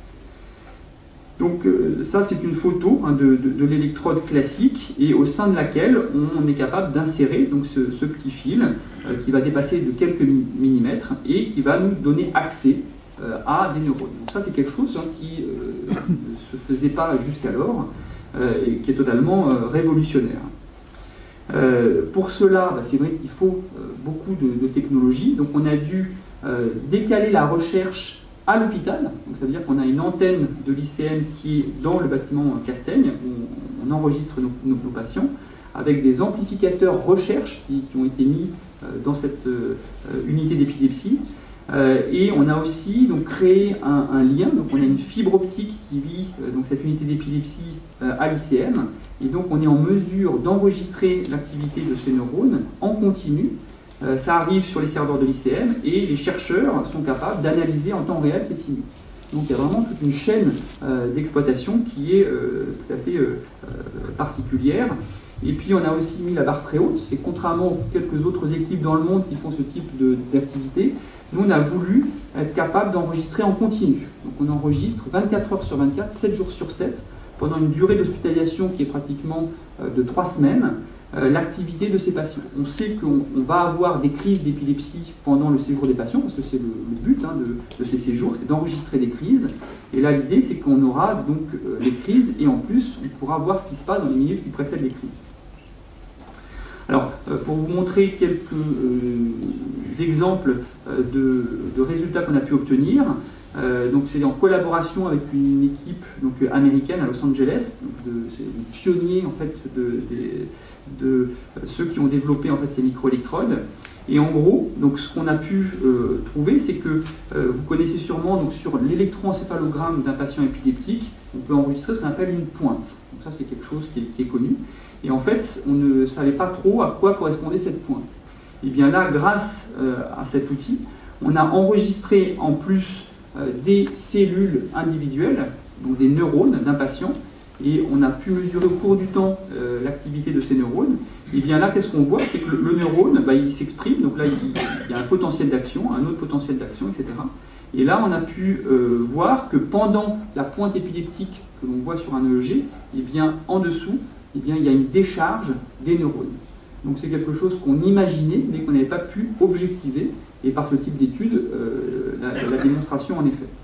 Donc euh, ça c'est une photo hein, de, de, de l'électrode classique et au sein de laquelle on est capable d'insérer donc ce, ce petit fil euh, qui va dépasser de quelques millimètres et qui va nous donner accès euh, à des neurones. Donc ça c'est quelque chose hein, qui euh, ne se faisait pas jusqu'alors euh, et qui est totalement euh, révolutionnaire. Euh, pour cela, bah, c'est vrai qu'il faut euh, beaucoup de, de technologie, donc on a dû euh, décaler la recherche à l'hôpital, donc ça veut dire qu'on a une antenne de l'I C M qui est dans le bâtiment Castaigne, où on enregistre nos, nos, nos patients, avec des amplificateurs recherche qui, qui ont été mis dans cette euh, unité d'épilepsie. Euh, et on a aussi donc, créé un, un lien, donc on a une fibre optique qui lie euh, donc, cette unité d'épilepsie euh, à l'I C M, et donc on est en mesure d'enregistrer l'activité de ces neurones en continu. Euh, ça arrive sur les serveurs de l'I C M, et les chercheurs sont capables d'analyser en temps réel ces signaux. Donc il y a vraiment toute une chaîne euh, d'exploitation qui est euh, tout à fait euh, euh, particulière. Et puis on a aussi mis la barre très haute, c'est contrairement aux quelques autres équipes dans le monde qui font ce type d'activité, nous on a voulu être capable d'enregistrer en continu. Donc on enregistre vingt-quatre heures sur vingt-quatre, sept jours sur sept, pendant une durée d'hospitalisation qui est pratiquement euh, de trois semaines, euh, l'activité de ces patients. On sait qu'on va avoir des crises d'épilepsie pendant le séjour des patients, parce que c'est le, le but hein, de, de ces séjours, c'est d'enregistrer des crises. Et là l'idée c'est qu'on aura donc euh, les crises, et en plus on pourra voir ce qui se passe dans les minutes qui précèdent les crises. Alors, euh, pour vous montrer quelques euh, exemples euh, de, de résultats qu'on a pu obtenir, euh, donc c'est en collaboration avec une équipe donc, américaine à Los Angeles, c'est les pionniers en fait de, de, de euh, ceux qui ont développé en fait ces microélectrodes. Et en gros, donc ce qu'on a pu euh, trouver, c'est que euh, vous connaissez sûrement donc sur l'électroencéphalogramme d'un patient épileptique, on peut enregistrer ce qu'on appelle une pointe. Donc ça c'est quelque chose qui est, qui est connu. Et en fait, on ne savait pas trop à quoi correspondait cette pointe. Et bien là, grâce euh, à cet outil, on a enregistré en plus euh, des cellules individuelles, donc des neurones d'un patient, et on a pu mesurer au cours du temps euh, l'activité de ces neurones. Et bien là, qu'est-ce qu'on voit? C'est que le, le neurone, bah, il s'exprime, donc là, il, il y a un potentiel d'action, un autre potentiel d'action, et cetera. Et là, on a pu euh, voir que pendant la pointe épileptique que l'on voit sur un E E G, et bien en dessous, eh bien, il y a une décharge des neurones. Donc c'est quelque chose qu'on imaginait, mais qu'on n'avait pas pu objectiver, et par ce type d'étude, euh, la, la démonstration en est faite.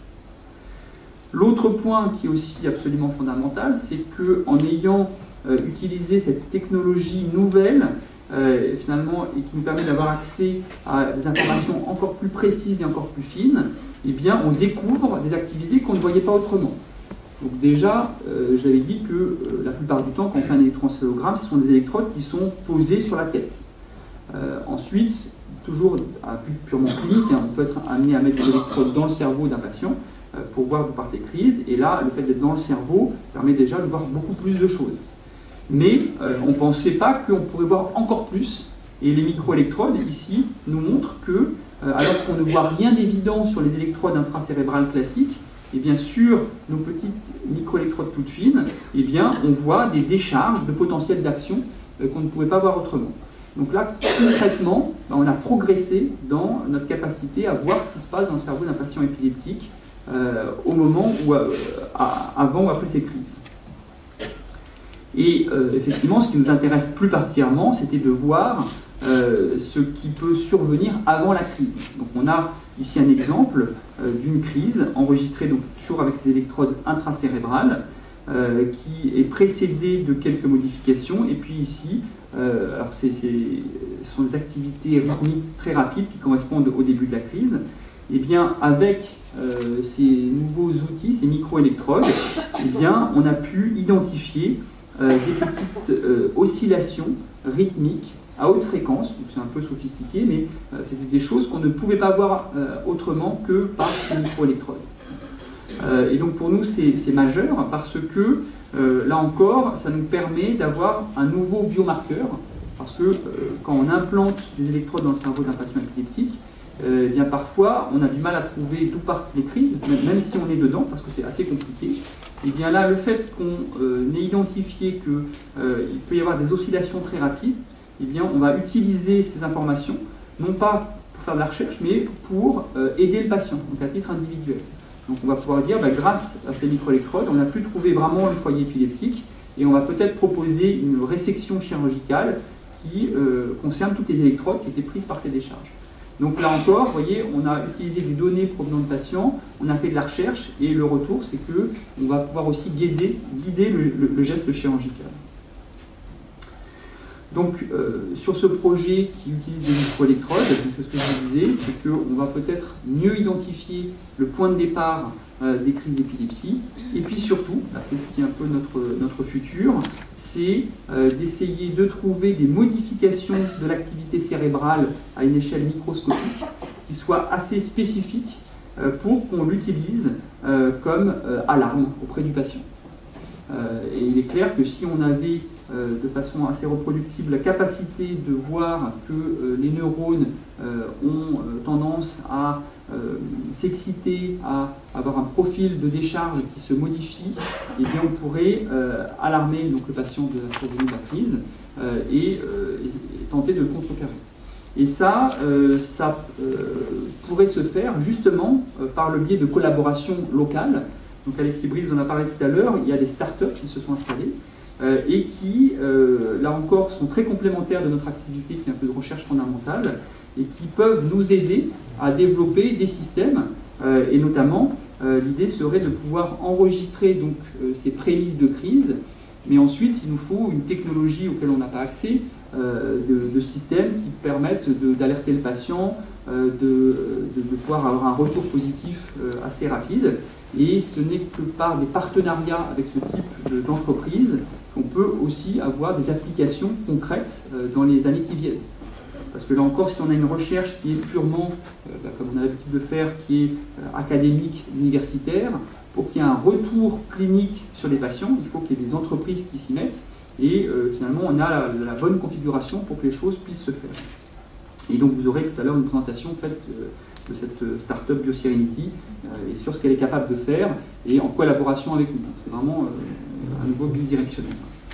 L'autre point qui est aussi absolument fondamental, c'est qu'en ayant euh, utilisé cette technologie nouvelle, euh, finalement, et qui nous permet d'avoir accès à des informations encore plus précises et encore plus fines, eh bien, on découvre des activités qu'on ne voyait pas autrement. Donc déjà, euh, je l'avais dit que euh, la plupart du temps, quand on fait un électroencéphalogramme, ce sont des électrodes qui sont posées sur la tête. Euh, ensuite, toujours à but purement clinique, hein, on peut être amené à mettre des électrodes dans le cerveau d'un patient euh, pour voir d'où partent les crises. Et là, le fait d'être dans le cerveau permet déjà de voir beaucoup plus de choses. Mais euh, on ne pensait pas qu'on pourrait voir encore plus. Et les microélectrodes, ici, nous montrent que, euh, alors qu'on ne voit rien d'évident sur les électrodes intracérébrales classiques, et bien sur nos petites microélectrodes toutes fines, et bien on voit des décharges de potentiel d'action euh, qu'on ne pouvait pas voir autrement. Donc là, concrètement, ben, on a progressé dans notre capacité à voir ce qui se passe dans le cerveau d'un patient épileptique euh, au moment où, euh, à, avant ou après ses crises. Et euh, effectivement, ce qui nous intéresse plus particulièrement, c'était de voir euh, ce qui peut survenir avant la crise. Donc on a ici un exemple euh, d'une crise enregistrée donc, toujours avec ces électrodes intracérébrales euh, qui est précédée de quelques modifications. Et puis ici, euh, alors c'est, c'est, ce sont des activités rythmiques très rapides qui correspondent au début de la crise. Et bien avec euh, ces nouveaux outils, ces microélectrodes, eh bien on a pu identifier euh, des petites euh, oscillations rythmiques à haute fréquence, c'est un peu sophistiqué, mais euh, c'est des choses qu'on ne pouvait pas voir euh, autrement que par ces microélectrodes. Euh, et donc pour nous c'est majeur parce que euh, là encore ça nous permet d'avoir un nouveau biomarqueur, parce que euh, quand on implante des électrodes dans le cerveau d'un patient épileptique, euh, eh bien parfois on a du mal à trouver d'où partent les crises, même si on est dedans, parce que c'est assez compliqué. Et bien là le fait qu'on euh, ait identifié qu'il euh, peut y avoir des oscillations très rapides, eh bien, on va utiliser ces informations, non pas pour faire de la recherche, mais pour euh, aider le patient, donc à titre individuel. Donc on va pouvoir dire, bah, grâce à ces microélectrodes, on a pu trouver vraiment le foyer épileptique, et on va peut-être proposer une résection chirurgicale qui euh, concerne toutes les électrodes qui étaient prises par ces décharges. Donc là encore, vous voyez, on a utilisé des données provenant de patients, on a fait de la recherche, et le retour, c'est qu'on va pouvoir aussi guider, guider le, le, le geste chirurgical. Donc, euh, sur ce projet qui utilise des microélectrodes, ce que je vous disais, c'est qu'on va peut-être mieux identifier le point de départ euh, des crises d'épilepsie. Et puis surtout, c'est ce qui est un peu notre, notre futur, c'est euh, d'essayer de trouver des modifications de l'activité cérébrale à une échelle microscopique qui soient assez spécifiques euh, pour qu'on l'utilise euh, comme euh, alarme auprès du patient. Euh, et il est clair que si on avait euh, de façon assez reproductible la capacité de voir que euh, les neurones euh, ont euh, tendance à euh, s'exciter, à avoir un profil de décharge qui se modifie, eh bien on pourrait euh, alarmer donc, le patient de la survenue de la crise euh, et, euh, et tenter de le contrecarrer. Et ça, euh, ça euh, pourrait se faire justement euh, par le biais de collaborations locales. Donc Alexis Brice en a parlé tout à l'heure, il y a des startups qui se sont installées euh, et qui, euh, là encore, sont très complémentaires de notre activité qui est un peu de recherche fondamentale et qui peuvent nous aider à développer des systèmes euh, et notamment euh, l'idée serait de pouvoir enregistrer donc, euh, ces prémices de crise, mais ensuite il nous faut une technologie auquel on n'a pas accès, euh, de, de systèmes qui permettent d'alerter le patient, euh, de, de, de pouvoir avoir un retour positif euh, assez rapide. Et ce n'est que par des partenariats avec ce type d'entreprise qu'on peut aussi avoir des applications concrètes dans les années qui viennent. Parce que là encore, si on a une recherche qui est purement, euh, bah, comme on a l'habitude de faire, qui est euh, académique, universitaire, pour qu'il y ait un retour clinique sur les patients, il faut qu'il y ait des entreprises qui s'y mettent. Et euh, finalement, on a la, la bonne configuration pour que les choses puissent se faire. Et donc, vous aurez tout à l'heure une présentation faite euh, de cette start-up BioSerenity euh, et sur ce qu'elle est capable de faire et en collaboration avec nous. C'est vraiment euh, un nouveau bidirectionnel.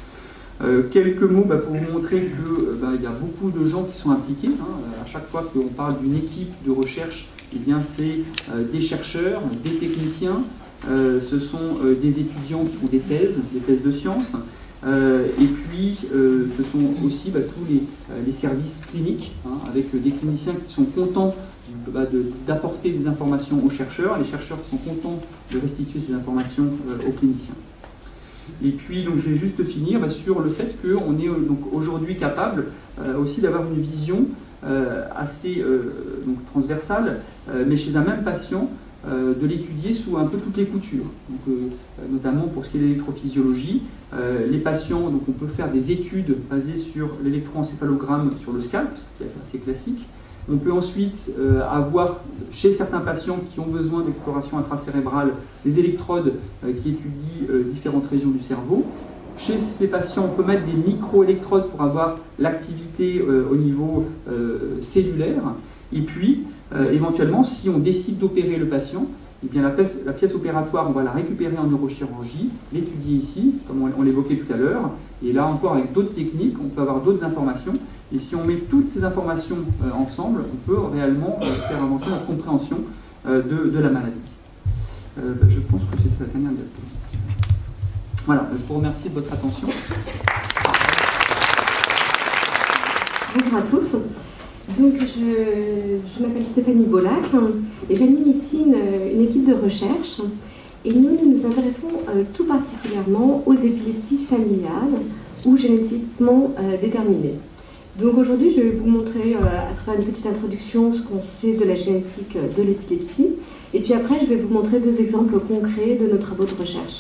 Euh, quelques mots bah, pour vous montrer qu'il euh, bah, y a beaucoup de gens qui sont impliqués. Hein. À chaque fois qu'on parle d'une équipe de recherche, eh bien c'est euh, des chercheurs, des techniciens, euh, ce sont euh, des étudiants qui font des thèses, des thèses de sciences, euh, et puis euh, ce sont aussi bah, tous les, euh, les services cliniques, hein, avec euh, des cliniciens qui sont contents bah, d'apporter des informations aux chercheurs, les chercheurs qui sont contents de restituer ces informations euh, aux cliniciens. Et puis, donc, je vais juste finir bah, sur le fait qu'on est euh, aujourd'hui capable euh, aussi d'avoir une vision euh, assez euh, donc, transversale, euh, mais chez un même patient, euh, de l'étudier sous un peu toutes les coutures. Donc, euh, notamment pour ce qui est de l'électrophysiologie, euh, les patients, donc on peut faire des études basées sur l'électroencéphalogramme sur le scalp, ce qui est assez classique. On peut ensuite euh, avoir, chez certains patients qui ont besoin d'exploration intracérébrale, des électrodes euh, qui étudient euh, différentes régions du cerveau. Chez ces patients, on peut mettre des micro-électrodes pour avoir l'activité euh, au niveau euh, cellulaire. Et puis, euh, éventuellement, si on décide d'opérer le patient, eh bien, la, pièce, la pièce opératoire, on va la récupérer en neurochirurgie, l'étudier ici, comme on, on l'évoquait tout à l'heure. Et là encore, avec d'autres techniques, on peut avoir d'autres informations. Et si on met toutes ces informations euh, ensemble, on peut réellement euh, faire avancer notre compréhension euh, de, de la maladie. Euh, bah, je pense que c'était la dernière diapositive. Voilà, je vous remercie de votre attention. Bonjour à tous. Donc, je, je m'appelle Stéphanie Bollac et j'anime ici une, une équipe de recherche. Et nous, nous nous intéressons euh, tout particulièrement aux épilepsies familiales ou génétiquement euh, déterminées. Donc aujourd'hui, je vais vous montrer euh, à travers une petite introduction ce qu'on sait de la génétique de l'épilepsie. Et puis après, je vais vous montrer deux exemples concrets de nos travaux de recherche.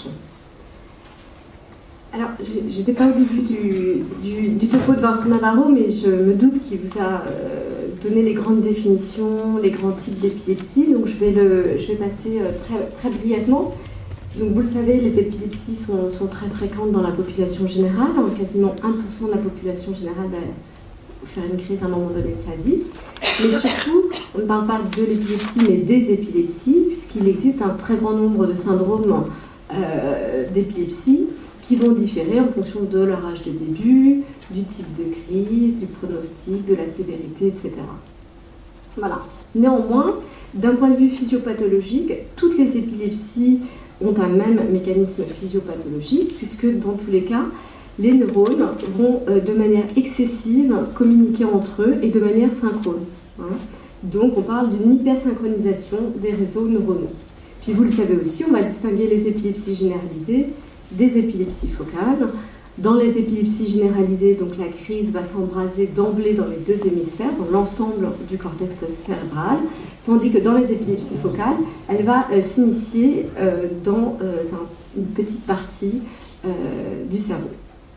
Alors, je n'étais pas au début du, du, du topo de Vincent Navarro, mais je me doute qu'il vous a euh, donné les grandes définitions, les grands types d'épilepsie. Donc je vais, le, je vais passer euh, très, très brièvement. Donc vous le savez, les épilepsies sont, sont très fréquentes dans la population générale. Quasiment un pour cent de la population générale va faire une crise à un moment donné de sa vie. Mais surtout, on ne parle pas de l'épilepsie, mais des épilepsies, puisqu'il existe un très grand nombre de syndromes euh, d'épilepsie qui vont différer en fonction de leur âge de début, du type de crise, du pronostic, de la sévérité, et cetera. Voilà. Néanmoins, d'un point de vue physiopathologique, toutes les épilepsies ont un même mécanisme physiopathologique, puisque dans tous les cas, les neurones vont euh, de manière excessive communiquer entre eux et de manière synchrone. Hein. Donc on parle d'une hypersynchronisation des réseaux neuronaux. Puis vous le savez aussi, on va distinguer les épilepsies généralisées des épilepsies focales. Dans les épilepsies généralisées, donc la crise va s'embraser d'emblée dans les deux hémisphères, dans l'ensemble du cortex cérébral, tandis que dans les épilepsies focales, elle va euh, s'initier euh, dans euh, une petite partie euh, du cerveau.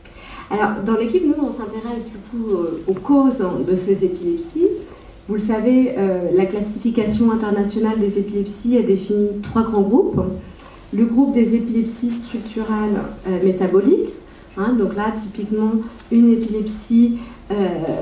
Alors, dans l'équipe, nous, on s'intéresse du coup euh, aux causes de ces épilepsies. Vous le savez, euh, la classification internationale des épilepsies a défini trois grands groupes. Le groupe des épilepsies structurales euh, métaboliques. Hein, donc là, typiquement, une épilepsie euh,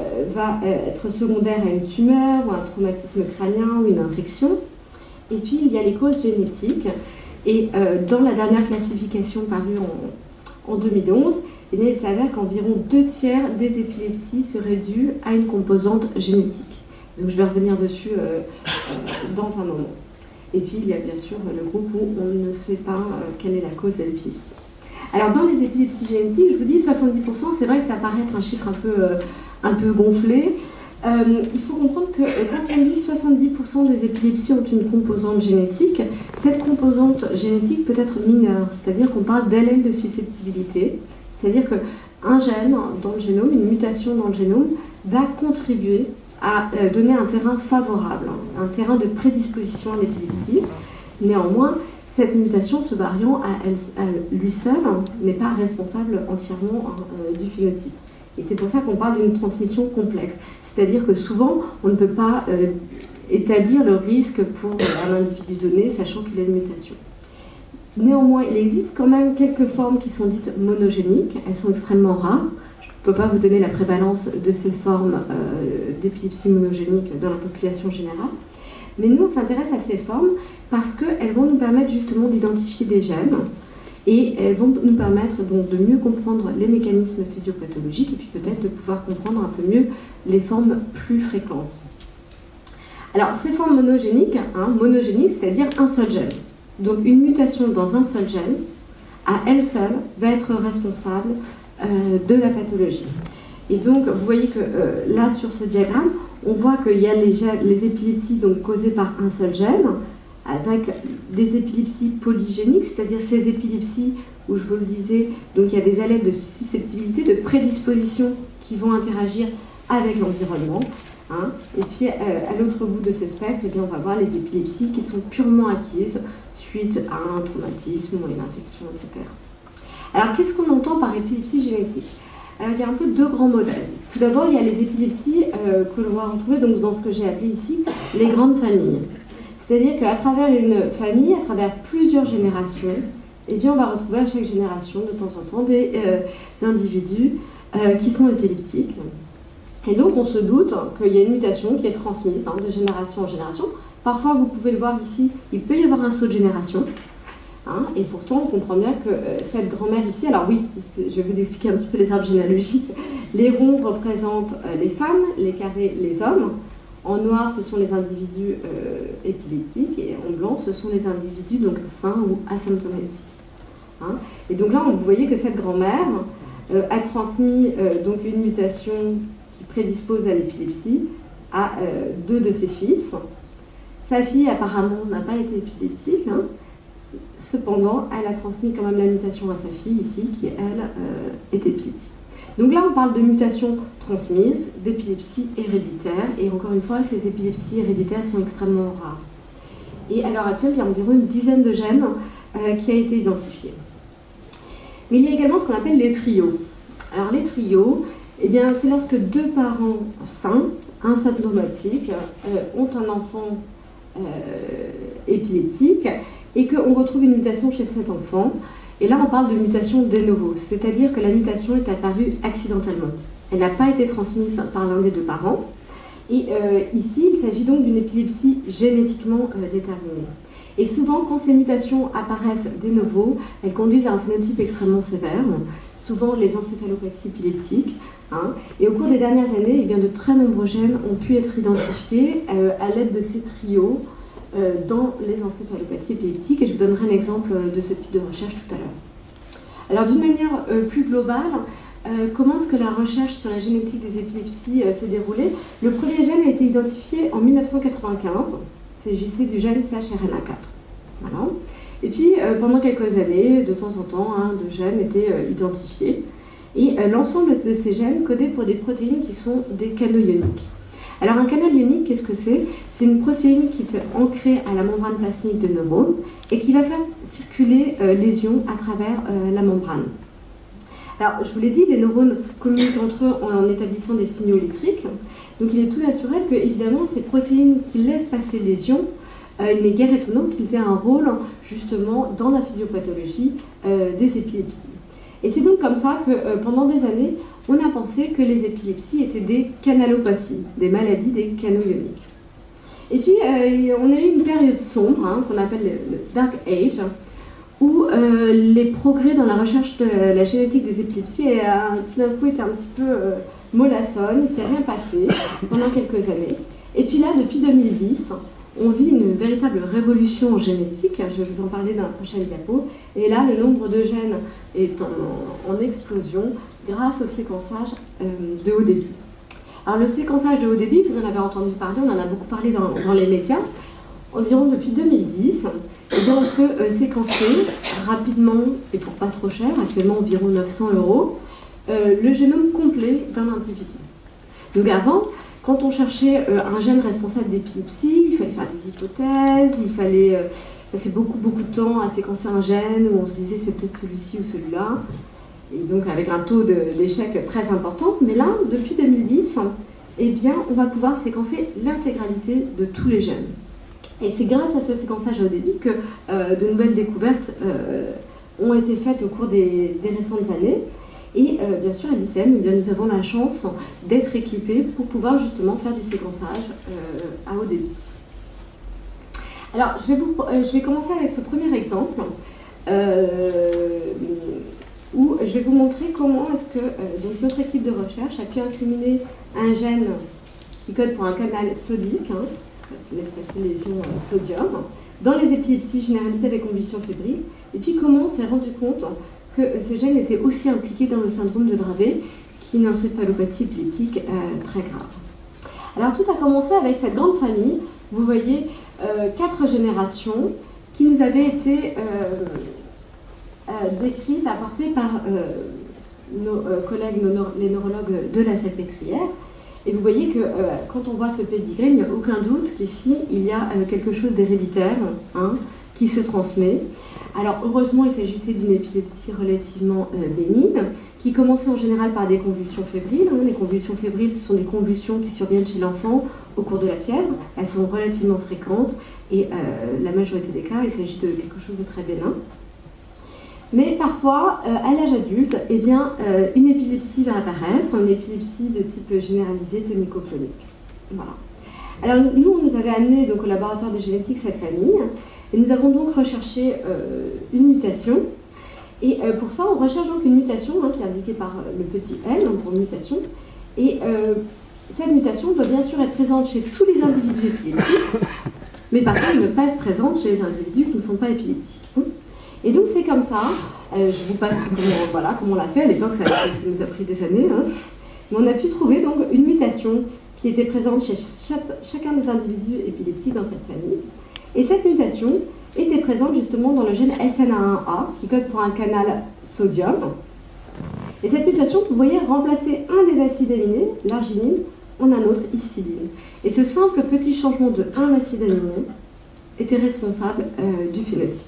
va être secondaire à une tumeur ou un traumatisme crânien ou une infection. Et puis, il y a les causes génétiques. Et euh, dans la dernière classification parue en, en deux mille onze, eh bien, il s'avère qu'environ deux tiers des épilepsies seraient dues à une composante génétique. Donc, je vais revenir dessus euh, euh, dans un moment. Et puis, il y a bien sûr le groupe où on ne sait pas euh, quelle est la cause de l'épilepsie. Alors, dans les épilepsies génétiques, je vous dis soixante-dix pour cent, c'est vrai que ça paraît être un chiffre un peu, euh, un peu gonflé. Euh, il faut comprendre que quand on dit soixante-dix pour cent des épilepsies ont une composante génétique, cette composante génétique peut être mineure, c'est-à-dire qu'on parle d'allèle de susceptibilité, c'est-à-dire qu'un gène dans le génome, une mutation dans le génome, va contribuer à euh, donner un terrain favorable, hein, un terrain de prédisposition à l'épilepsie. Néanmoins, cette mutation, ce variant, à, elle, à lui seul, hein, n'est pas responsable entièrement hein, euh, du phénotype. Et c'est pour ça qu'on parle d'une transmission complexe. C'est-à-dire que souvent, on ne peut pas euh, établir le risque pour euh, un individu donné, sachant qu'il a une mutation. Néanmoins, il existe quand même quelques formes qui sont dites monogéniques. Elles sont extrêmement rares. Je ne peux pas vous donner la prévalence de ces formes euh, d'épilepsie monogénique dans la population générale. Mais nous, on s'intéresse à ces formes parce qu'elles vont nous permettre justement d'identifier des gènes et elles vont nous permettre donc de mieux comprendre les mécanismes physiopathologiques et puis peut-être de pouvoir comprendre un peu mieux les formes plus fréquentes. Alors, ces formes monogéniques, hein, monogéniques, c'est-à-dire un seul gène. Donc, une mutation dans un seul gène, à elle seule, va être responsable euh, de la pathologie. Et donc, vous voyez que euh, là, sur ce diagramme, on voit qu'il y a les, les épilepsies donc, causées par un seul gène, avec des épilepsies polygéniques, c'est-à-dire ces épilepsies où, je vous le disais, donc il y a des allèles de susceptibilité, de prédisposition qui vont interagir avec l'environnement. Hein. Et puis, euh, à l'autre bout de ce spectre, eh bien, on va voir les épilepsies qui sont purement acquises suite à un traumatisme ou une infection, et cetera. Alors, qu'est-ce qu'on entend par épilepsie génétique ? Alors, il y a un peu deux grands modèles. Tout d'abord, il y a les épilepsies euh, que l'on va retrouver donc, dans ce que j'ai appelé ici les grandes familles. C'est-à-dire qu'à travers une famille, à travers plusieurs générations, eh bien, on va retrouver à chaque génération, de temps en temps, des, euh, des individus euh, qui sont épileptiques. Et donc, on se doute qu'il y a une mutation qui est transmise hein, de génération en génération. Parfois, vous pouvez le voir ici, il peut y avoir un saut de génération. Hein, et pourtant, on comprend bien que euh, cette grand-mère ici, alors oui, je vais vous expliquer un petit peu les arbres généalogiques. Les ronds représentent euh, les femmes, les carrés, les hommes. En noir, ce sont les individus euh, épileptiques et en blanc, ce sont les individus donc sains ou asymptomatiques. Hein. Et donc là, vous voyez que cette grand-mère euh, a transmis euh, donc une mutation qui prédispose à l'épilepsie à euh, deux de ses fils. Sa fille, apparemment, n'a pas été épileptique. Hein. Cependant, elle a transmis quand même la mutation à sa fille ici, qui, elle, euh, est épileptique. Donc là, on parle de mutations transmises, d'épilepsie héréditaire, et encore une fois, ces épilepsies héréditaires sont extrêmement rares. Et à l'heure actuelle, il y a environ une dizaine de gènes euh, qui a été identifiés. Mais il y a également ce qu'on appelle les trios. Alors les trios, eh bien, c'est lorsque deux parents sains, asymptomatiques, euh, ont un enfant euh, épileptique, et qu'on retrouve une mutation chez cet enfant. Et là, on parle de mutation de novo, c'est-à-dire que la mutation est apparue accidentellement. Elle n'a pas été transmise par l'un des deux parents. Et euh, ici, il s'agit donc d'une épilepsie génétiquement euh, déterminée. Et souvent, quand ces mutations apparaissent de novo, elles conduisent à un phénotype extrêmement sévère, souvent les encéphalopathies épileptiques. Hein. Et au cours des dernières années, eh bien, de très nombreux gènes ont pu être identifiés euh, à l'aide de ces trios euh, dans les encéphalopathies épileptiques. Et je vous donnerai un exemple de ce type de recherche tout à l'heure. Alors, d'une manière euh, plus globale, euh, comment est-ce que la recherche sur la génétique des épilepsies euh, s'est déroulée? Le premier gène a été identifié en mille neuf cent quatre-vingt-quinze. Il s'agissait du gène C H R N A quatre. Voilà. Et puis, euh, pendant quelques années, de temps en temps, hein, deux gènes étaient euh, identifiés. Et euh, l'ensemble de ces gènes codés pour des protéines qui sont des canaux ioniques. Alors un canal ionique, qu'est-ce que c'est? C'est une protéine qui est ancrée à la membrane plasmique de neurones et qui va faire circuler euh, les ions à travers euh, la membrane. Alors je vous l'ai dit, les neurones communiquent entre eux en, en établissant des signaux électriques. Donc il est tout naturel que évidemment ces protéines qui laissent passer les ions, euh, il n'est guère étonnant qu'ils aient un rôle justement dans la physiopathologie euh, des épilepsies. Et c'est donc comme ça que euh, pendant des années, on a pensé que les épilepsies étaient des canalopathies, des maladies des canaux ioniques. Et puis, euh, on a eu une période sombre, hein, qu'on appelle le, le Dark Age, où euh, les progrès dans la recherche de la génétique des épilepsies euh, tout d'un coup étaient un petit peu euh, mollassonnes, il ne s'est rien passé pendant quelques années. Et puis là, depuis deux mille dix, on vit une véritable révolution génétique, je vais vous en parler dans la prochaine diapo, et là, le nombre de gènes est en, en explosion grâce au séquençage euh, de haut débit. Alors le séquençage de haut débit, vous en avez entendu parler, on en a beaucoup parlé dans, dans les médias, environ depuis deux mille dix, et bien on peut euh, séquencer rapidement et pour pas trop cher, actuellement environ neuf cents euros, euh, le génome complet d'un individu. Donc avant, quand on cherchait euh, un gène responsable d'épilepsie, il fallait faire des hypothèses, il fallait euh, passer beaucoup beaucoup de temps à séquencer un gène où on se disait c'est peut-être celui-ci ou celui-là, et donc avec un taux d'échec très important. Mais là, depuis deux mille dix, eh bien, on va pouvoir séquencer l'intégralité de tous les gènes. Et c'est grâce à ce séquençage à haut débit que euh, de nouvelles découvertes euh, ont été faites au cours des, des récentes années. Et euh, bien sûr, à l'I C M, eh nous avons la chance d'être équipés pour pouvoir justement faire du séquençage euh, à haut débit. Alors, je vais, vous, euh, je vais commencer avec ce premier exemple, euh, où je vais vous montrer comment est-ce que euh, donc notre équipe de recherche a pu incriminer un gène qui code pour un canal sodique, hein, qui laisse passer les ions euh, sodium, dans les épilepsies généralisées avec convulsions fébriles, et puis comment on s'est rendu compte que ce gène était aussi impliqué dans le syndrome de Dravet, qui est une encéphalopathie épileptique euh, très grave. Alors tout a commencé avec cette grande famille, vous voyez, euh, quatre générations qui nous avaient été euh, euh, décrites, apportées par euh, nos euh, collègues, nos, les neurologues de la Salpêtrière. Et vous voyez que euh, quand on voit ce pédigré, il n'y a aucun doute qu'ici, il y a euh, quelque chose d'héréditaire, hein, qui se transmet. Alors heureusement, il s'agissait d'une épilepsie relativement euh, bénigne, qui commençait en général par des convulsions fébriles. Hein. Les convulsions fébriles, ce sont des convulsions qui surviennent chez l'enfant au cours de la fièvre. Elles sont relativement fréquentes et euh, la majorité des cas, il s'agit de quelque chose de très bénin. Mais parfois, euh, à l'âge adulte, eh bien, euh, une épilepsie va apparaître, une épilepsie de type généralisé tonico-clonique. Voilà. Alors nous, on nous avait amené donc, au laboratoire de génétique cette famille, et nous avons donc recherché euh, une mutation. Et euh, pour ça, on recherche donc une mutation, hein, qui est indiquée par le petit L, donc pour mutation. Et euh, cette mutation doit bien sûr être présente chez tous les individus épileptiques, mais par contre ne pas être présente chez les individus qui ne sont pas épileptiques. Et donc c'est comme ça, euh, je vous passe comment, voilà, comment on l'a fait, à l'époque ça, ça, ça nous a pris des années, hein. Mais on a pu trouver donc une mutation qui était présente chez chaque, chacun des individus épileptiques dans cette famille. Et cette mutation était présente justement dans le gène S N A un A, qui code pour un canal sodium. Et cette mutation, vous voyez, remplaçait un des acides aminés, l'arginine, en un autre, histidine. Et ce simple petit changement de un acide aminé était responsable euh, du phénotype.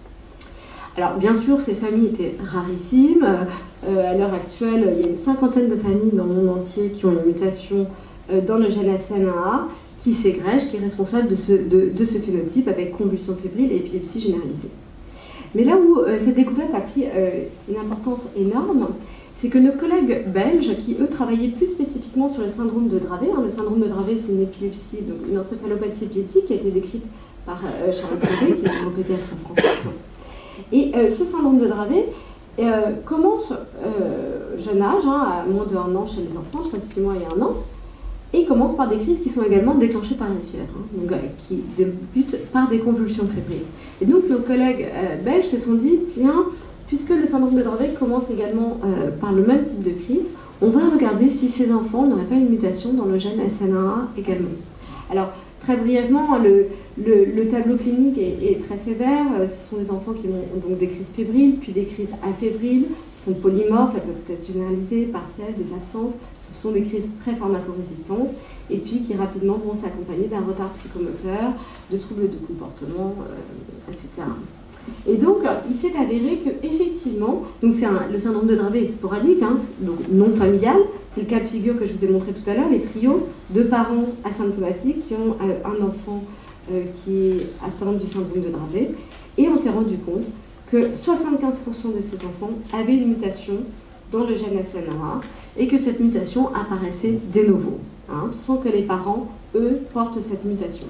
Alors, bien sûr, ces familles étaient rarissimes. Euh, à l'heure actuelle, il y a une cinquantaine de familles dans le monde entier qui ont une mutation euh, dans le gène S N A un A qui s'égrège, qui est responsable de ce, de, de ce phénotype avec convulsion fébrile et épilepsie généralisée. Mais là où euh, cette découverte a pris euh, une importance énorme, c'est que nos collègues belges, qui eux travaillaient plus spécifiquement sur le syndrome de Dravet, hein, le syndrome de Dravet c'est une épilepsie, donc une encéphalopathie épileptique qui a été décrite par euh, Charlotte Dravet, qui est une pédiatre française. Et euh, ce syndrome de Dravet euh, commence euh, jeune âge, hein, à moins de un an chez les enfants, entre six mois et un an, et commence par des crises qui sont également déclenchées par la fièvre, hein, donc, euh, qui débutent par des convulsions fébriles. Et donc nos collègues euh, belges se sont dit, tiens, puisque le syndrome de Dravet commence également euh, par le même type de crise, on va regarder si ces enfants n'auraient pas une mutation dans le gène S N A un A également. Alors, très brièvement, le, le, le tableau clinique est, est très sévère. Ce sont des enfants qui ont donc des crises fébriles, puis des crises afébriles. Ce sont polymorphes, elles peuvent être généralisées, partielles, des absences. Ce sont des crises très pharmacorésistantes et puis qui rapidement vont s'accompagner d'un retard psychomoteur, de troubles de comportement, euh, et cetera. Et donc, il s'est avéré que effectivement, donc c'est le syndrome de Dravet est sporadique, hein, donc non familial. C'est le cas de figure que je vous ai montré tout à l'heure, les trios de parents asymptomatiques qui ont euh, un enfant euh, qui est atteint du syndrome de Dravet. Et on s'est rendu compte que soixante-quinze pour cent de ces enfants avaient une mutation dans le gène S N R A et que cette mutation apparaissait de novo, hein, sans que les parents, eux, portent cette mutation.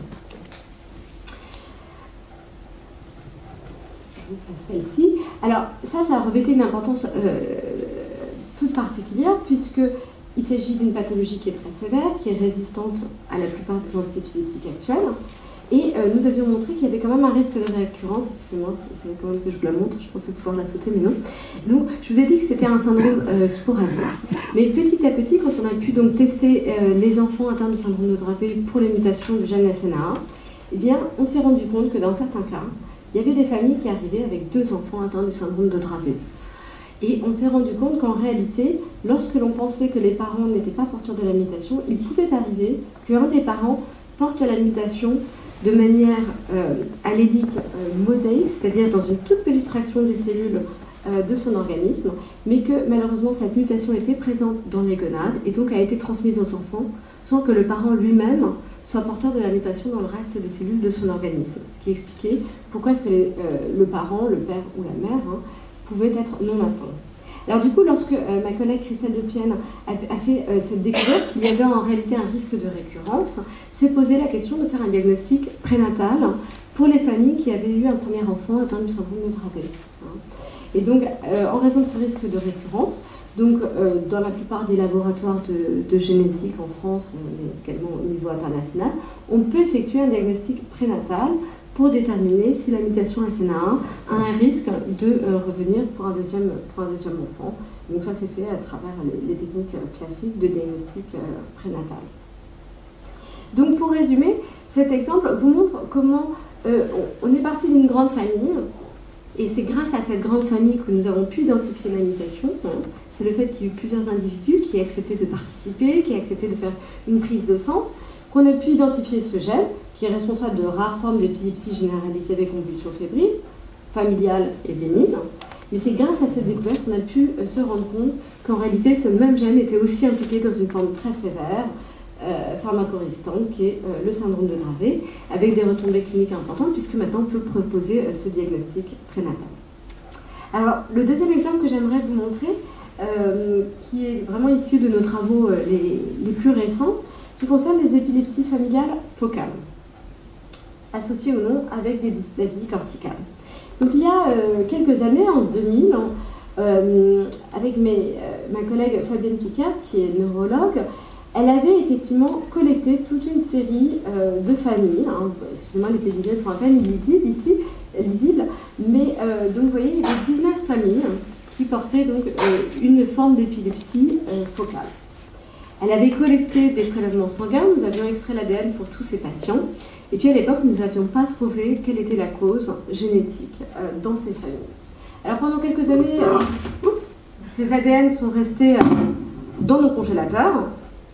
Celle-ci. Alors ça, ça revêtait une importance euh, toute particulière puisqu'il s'agit d'une pathologie qui est très sévère, qui est résistante à la plupart des antipyrétiques actuels. Et euh, nous avions montré qu'il y avait quand même un risque de réoccurrence. Excusez-moi, il fallait quand même que je vous la montre. Je pensais pouvoir la sauter, mais non. Donc, je vous ai dit que c'était un syndrome euh, sporadique. Mais petit à petit, quand on a pu donc tester euh, les enfants atteints du syndrome de Dravet pour les mutations du gène S N R A, eh bien, on s'est rendu compte que dans certains cas, il y avait des familles qui arrivaient avec deux enfants atteints du syndrome de Dravet. Et on s'est rendu compte qu'en réalité, lorsque l'on pensait que les parents n'étaient pas porteurs de la mutation, il pouvait arriver qu'un des parents porte la mutation de manière euh, allélique euh, mosaïque, c'est-à-dire dans une toute petite fraction des cellules euh, de son organisme, mais que malheureusement cette mutation était présente dans les gonades et donc a été transmise aux enfants sans que le parent lui-même soit porteur de la mutation dans le reste des cellules de son organisme. Ce qui expliquait pourquoi est-ce que les, euh, le parent, le père ou la mère, hein, pouvait être non atteint. Alors du coup, lorsque euh, ma collègue Christelle Depienne a, a fait euh, cette découverte qu'il y avait en réalité un risque de récurrence, s'est posé la question de faire un diagnostic prénatal pour les familles qui avaient eu un premier enfant atteint du syndrome de Dravet. Hein. Et donc, euh, en raison de ce risque de récurrence, donc, euh, dans la plupart des laboratoires de, de génétique en France, mais également au niveau international, on peut effectuer un diagnostic prénatal pour déterminer si la mutation S N R A a un risque de euh, revenir pour un, deuxième, pour un deuxième enfant. Donc ça, c'est fait à travers les, les techniques classiques de diagnostic euh, prénatal. Donc pour résumer, cet exemple vous montre comment euh, on, on est parti d'une grande famille. Et c'est grâce à cette grande famille que nous avons pu identifier la mutation. C'est le fait qu'il y ait eu plusieurs individus qui aient accepté de participer, qui aient accepté de faire une prise de sang, qu'on a pu identifier ce gène, qui est responsable de rares formes d'épilepsie généralisée avec convulsions fébriles, familiales et bénignes. Mais c'est grâce à cette découverte qu'on a pu se rendre compte qu'en réalité, ce même gène était aussi impliqué dans une forme très sévère, Euh, pharmacorésistante, qui est euh, le syndrome de Dravet, avec des retombées cliniques importantes, puisque maintenant on peut proposer euh, ce diagnostic prénatal. Alors, le deuxième exemple que j'aimerais vous montrer, euh, qui est vraiment issu de nos travaux euh, les, les plus récents, qui concerne les épilepsies familiales focales, associées ou non avec des dysplasies corticales. Donc, il y a euh, quelques années, en deux mille, euh, avec mes, euh, ma collègue Fabienne Picard, qui est neurologue, elle avait effectivement collecté toute une série euh, de familles. Hein. Excusez-moi, les pédigrés sont à peine lisibles ici, lisibles, mais euh, donc vous voyez, il y avait dix-neuf familles qui portaient donc euh, une forme d'épilepsie euh, focale. Elle avait collecté des prélèvements sanguins, nous avions extrait l'A D N pour tous ces patients, et puis à l'époque, nous n'avions pas trouvé quelle était la cause génétique euh, dans ces familles. Alors pendant quelques années, euh, oups, ces A D N sont restés euh, dans nos congélateurs.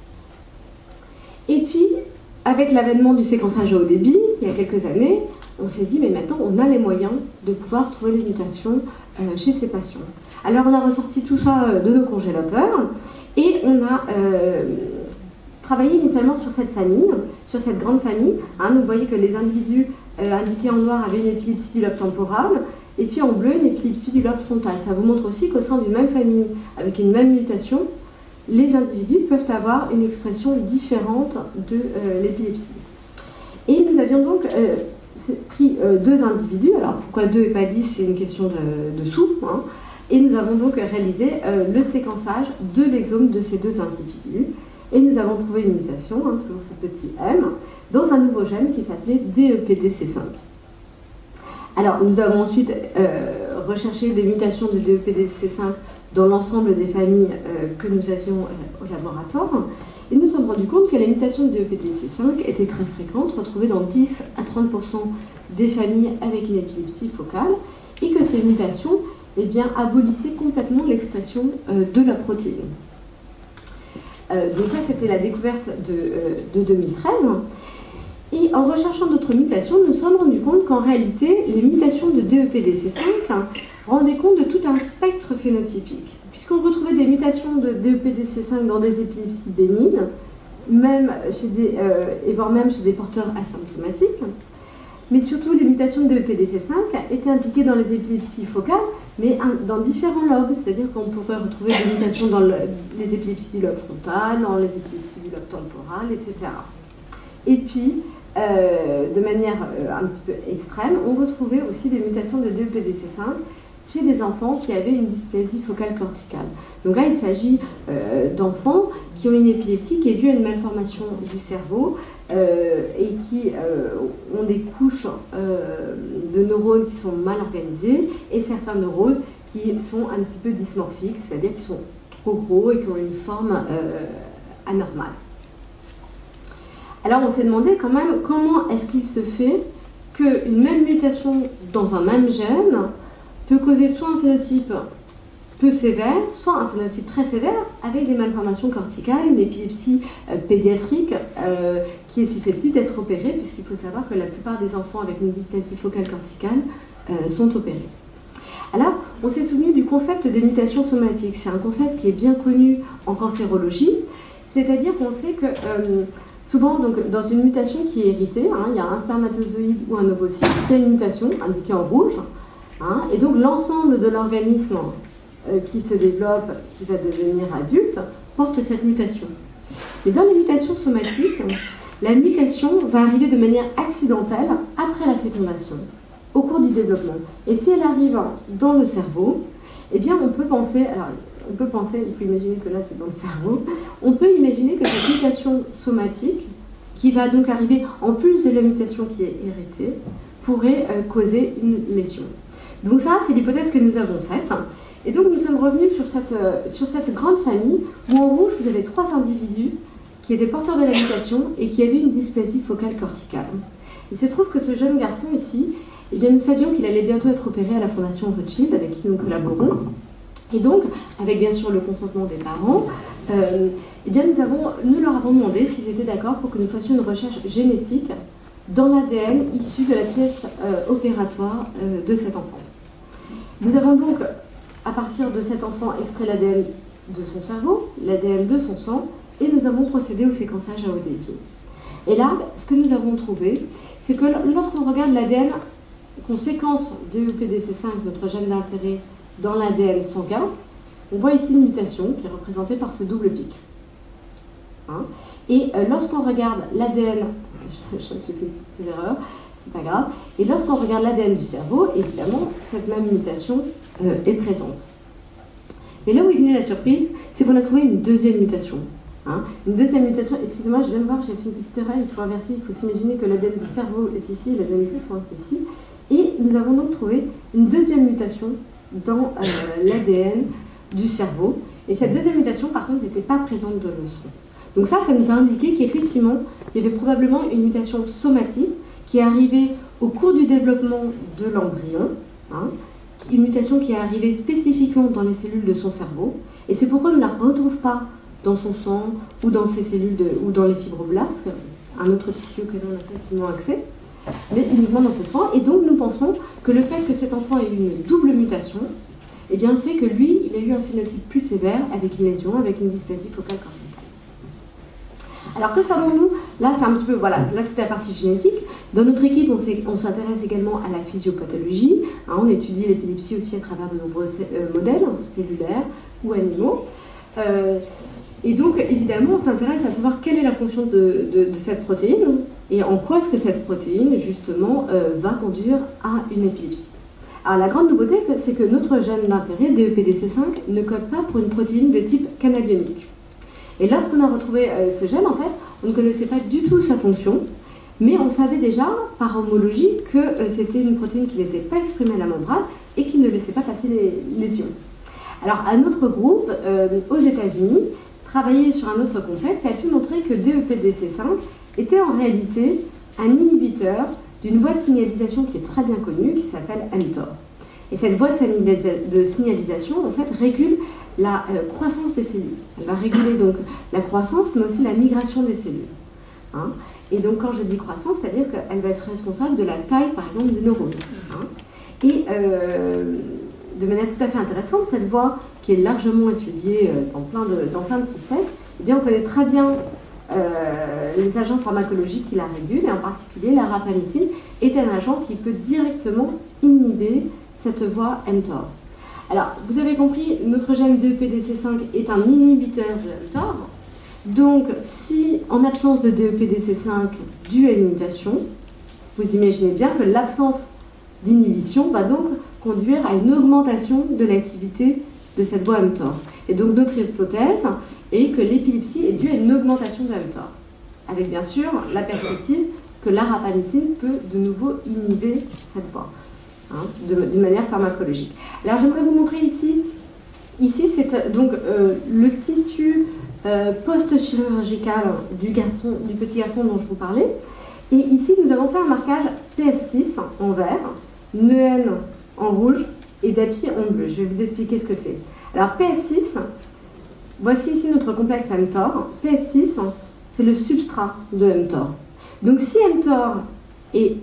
Et puis, avec l'avènement du séquençage à haut débit, il y a quelques années, on s'est dit, mais maintenant, on a les moyens de pouvoir trouver des mutations euh, chez ces patients. Alors, on a ressorti tout ça de nos congélateurs, et on a euh, travaillé initialement sur cette famille, sur cette grande famille. Hein, vous voyez que les individus euh, indiqués en noir avaient une épilepsie du lobe temporal, et puis en bleu, une épilepsie du lobe frontal. Ça vous montre aussi qu'au sein d'une même famille, avec une même mutation, les individus peuvent avoir une expression différente de euh, l'épilepsie. Et nous avions donc euh, pris euh, deux individus, alors pourquoi deux et pas dix, c'est une question de, de sous, hein, et nous avons donc réalisé euh, le séquençage de l'exome de ces deux individus, et nous avons trouvé une mutation, hein, toujours ce petit M, dans un nouveau gène qui s'appelait D E P D C cinq. Alors nous avons ensuite euh, recherché des mutations de D E P D C cinq dans l'ensemble des familles euh, que nous avions euh, au laboratoire, et nous nous sommes rendus compte que les mutations de D E P D C cinq étaient très fréquentes, retrouvées dans dix à trente pour cent des familles avec une épilepsie focale, et que ces mutations eh bien, abolissait complètement l'expression euh, de la protéine. Euh, donc ça, c'était la découverte de, euh, de deux mille treize. Et en recherchant d'autres mutations, nous nous sommes rendus compte qu'en réalité, les mutations de D E P D C cinq hein, rendaient compte de tout un spectre phénotypique. Puisqu'on retrouvait des mutations de D E P D C cinq dans des épilepsies bénignes, même chez des, euh, et voire même chez des porteurs asymptomatiques. Mais surtout, les mutations de D E P D C cinq étaient impliquées dans les épilepsies focales, mais dans différents lobes, c'est-à-dire qu'on pouvait retrouver des mutations dans le, les épilepsies du lobe frontal, dans les épilepsies du lobe temporal, et cetera. Et puis, euh, de manière euh, un petit peu extrême, on retrouvait aussi des mutations de D E P D C cinq chez des enfants qui avaient une dysplasie focale corticale. Donc là, il s'agit euh, d'enfants qui ont une épilepsie qui est due à une malformation du cerveau euh, et qui euh, ont des couches euh, de neurones qui sont mal organisées et certains neurones qui sont un petit peu dysmorphiques, c'est-à-dire qui sont trop gros et qui ont une forme euh, anormale. Alors on s'est demandé quand même comment est-ce qu'il se fait qu'une même mutation dans un même gène peut causer soit un phénotype peu sévère, soit un phénotype très sévère avec des malformations corticales, une épilepsie euh, pédiatrique euh, qui est susceptible d'être opérée, puisqu'il faut savoir que la plupart des enfants avec une dysplasie focale corticale euh, sont opérés. Alors, on s'est souvenu du concept des mutations somatiques. C'est un concept qui est bien connu en cancérologie, c'est-à-dire qu'on sait que euh, souvent, donc, dans une mutation qui est héritée, hein, il y a un spermatozoïde ou un ovocyte, il y a une mutation indiquée en rouge, hein, et donc l'ensemble de l'organisme euh, qui se développe, qui va devenir adulte, porte cette mutation. Mais dans les mutations somatiques, la mutation va arriver de manière accidentelle après la fécondation, au cours du développement. Et si elle arrive dans le cerveau, eh bien on peut penser, alors on peut penser, il faut imaginer que là c'est dans le cerveau, on peut imaginer que cette mutation somatique, qui va donc arriver en plus de la mutation qui est héritée, pourrait euh, causer une lésion. Donc ça, c'est l'hypothèse que nous avons faite. Et donc nous sommes revenus sur cette, euh, sur cette grande famille où en rouge, vous avez trois individus qui étaient porteurs de la mutation et qui avaient une dysplasie focale corticale. Il se trouve que ce jeune garçon ici, eh bien, nous savions qu'il allait bientôt être opéré à la Fondation Rothschild, avec qui nous collaborons. Et donc, avec bien sûr le consentement des parents, euh, eh bien, nous, avons, nous leur avons demandé s'ils étaient d'accord pour que nous fassions une recherche génétique dans l'A D N issu de la pièce euh, opératoire euh, de cet enfant. Nous avons donc, à partir de cet enfant, extrait l'A D N de son cerveau, l'A D N de son sang, et nous avons procédé au séquençage à haut débit. Et là, ce que nous avons trouvé, c'est que lorsqu'on regarde l'A D N, qu'on séquence D E P D C cinq, notre gène d'intérêt, dans l'A D N sanguin, on voit ici une mutation qui est représentée par ce double pic. Hein, et euh, lorsqu'on regarde l'A D N, je sais que j'ai fait une petite erreur, c'est pas grave, et lorsqu'on regarde l'A D N du cerveau, évidemment, cette même mutation euh, est présente. Et là où est venue la surprise, c'est qu'on a trouvé une deuxième mutation. Hein, une deuxième mutation, excusez-moi, je viens de voir, j'ai fait une petite erreur, il faut inverser, il faut s'imaginer que l'A D N du cerveau est ici, l'A D N du sang est ici, et nous avons donc trouvé une deuxième mutation dans euh, l'A D N du cerveau. Et cette deuxième mutation, par contre, n'était pas présente dans le sang. Donc ça, ça nous a indiqué qu'effectivement, il y avait probablement une mutation somatique qui est arrivée au cours du développement de l'embryon, hein, une mutation qui est arrivée spécifiquement dans les cellules de son cerveau. Et c'est pourquoi on ne la retrouve pas dans son sang ou dans ses cellules de, ou dans les fibroblastes, un autre tissu auquel on a facilement accès, mais uniquement dans ce sang. Et donc nous pensons que le fait que cet enfant ait eu une double mutation, eh bien fait que lui, il a eu un phénotype plus sévère avec une lésion, avec une dysplasie focale corticale. Alors que savons-nous? Là, c'est un petit peu, voilà, là c'était la partie génétique. Dans notre équipe, on s'intéresse également à la physiopathologie. Hein, on étudie l'épilepsie aussi à travers de nombreux euh, modèles cellulaires ou animaux. Euh, et donc, évidemment, on s'intéresse à savoir quelle est la fonction de, de, de cette protéine et en quoi est-ce que cette protéine, justement, euh, va conduire à une épilepsie. Alors, la grande nouveauté, c'est que notre gène d'intérêt, D E P D C cinq, ne code pas pour une protéine de type cannabionique. Et lorsqu'on a retrouvé euh, ce gène, en fait, on ne connaissait pas du tout sa fonction, mais on savait déjà, par homologie, que euh, c'était une protéine qui n'était pas exprimée à la membrane et qui ne laissait pas passer les lésions. Alors, un autre groupe, euh, aux États-Unis, travaillait sur un autre complexe et a pu montrer que D E P D C cinq était en réalité un inhibiteur d'une voie de signalisation qui est très bien connue, qui s'appelle mTOR. Et cette voie de signalisation, en fait, régule la euh, croissance des cellules. Elle va réguler donc la croissance, mais aussi la migration des cellules. Hein. Et donc, quand je dis croissance, c'est-à-dire qu'elle va être responsable de la taille, par exemple, des neurones. Hein. Et euh, de manière tout à fait intéressante, cette voie, qui est largement étudiée euh, dans, plein de, dans plein de systèmes, eh bien, on connaît très bien euh, les agents pharmacologiques qui la régulent, et en particulier la rapamycine est un agent qui peut directement inhiber cette voie mTOR. Alors, vous avez compris, notre gène D E P D C cinq est un inhibiteur de mTOR. Donc, si en absence de D E P D C cinq due à une mutation, vous imaginez bien que l'absence d'inhibition va donc conduire à une augmentation de l'activité de cette voie mTOR. Et donc, notre hypothèse est que l'épilepsie est due à une augmentation de mTOR, avec bien sûr la perspective que la rapamycine peut de nouveau inhiber cette voie. Hein, d'une manière pharmacologique. Alors j'aimerais vous montrer ici, ici c'est donc euh, le tissu euh, post-chirurgical du, garçon, du petit garçon dont je vous parlais. Et ici nous avons fait un marquage P S six en vert, N E N en rouge et D A P I en bleu. Je vais vous expliquer ce que c'est. Alors P S six, voici ici notre complexe mTOR. P S six, c'est le substrat de mTOR. Donc si mTOR est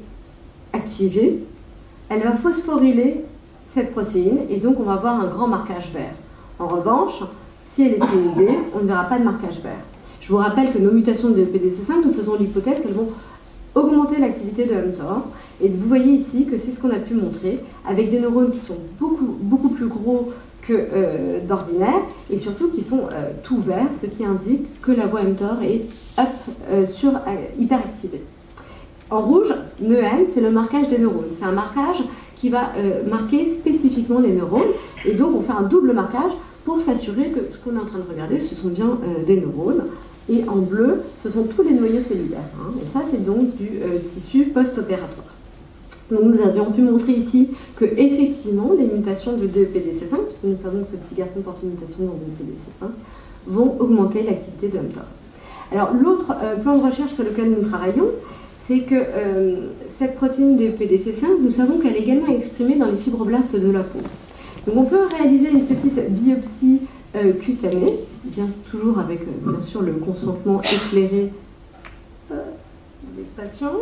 activé, elle va phosphoryler cette protéine et donc on va avoir un grand marquage vert. En revanche, si elle est inhibée, on ne verra pas de marquage vert. Je vous rappelle que nos mutations de D E P D C cinq, nous faisons l'hypothèse qu'elles vont augmenter l'activité de mTOR. Et vous voyez ici que c'est ce qu'on a pu montrer avec des neurones qui sont beaucoup, beaucoup plus gros que euh, d'ordinaire et surtout qui sont euh, tout verts, ce qui indique que la voie mTOR est up, euh, sur, euh, hyperactivée. En rouge, N E N, c'est le marquage des neurones. C'est un marquage qui va euh, marquer spécifiquement les neurones. Et donc, on fait un double marquage pour s'assurer que ce qu'on est en train de regarder, ce sont bien euh, des neurones. Et en bleu, ce sont tous les noyaux cellulaires. Hein. Et ça, c'est donc du euh, tissu post-opératoire. Donc, nous avions pu montrer ici que, effectivement, les mutations de D E P D C cinq, puisque nous savons que ce petit garçon porte une mutation dans D E P D C cinq, vont augmenter l'activité de mTOR. Alors, l'autre euh, plan de recherche sur lequel nous travaillons, c'est que euh, cette protéine D E P D C cinq, nous savons qu'elle est également exprimée dans les fibroblastes de la peau. Donc on peut réaliser une petite biopsie euh, cutanée, bien, toujours avec euh, bien sûr le consentement éclairé euh, des patients.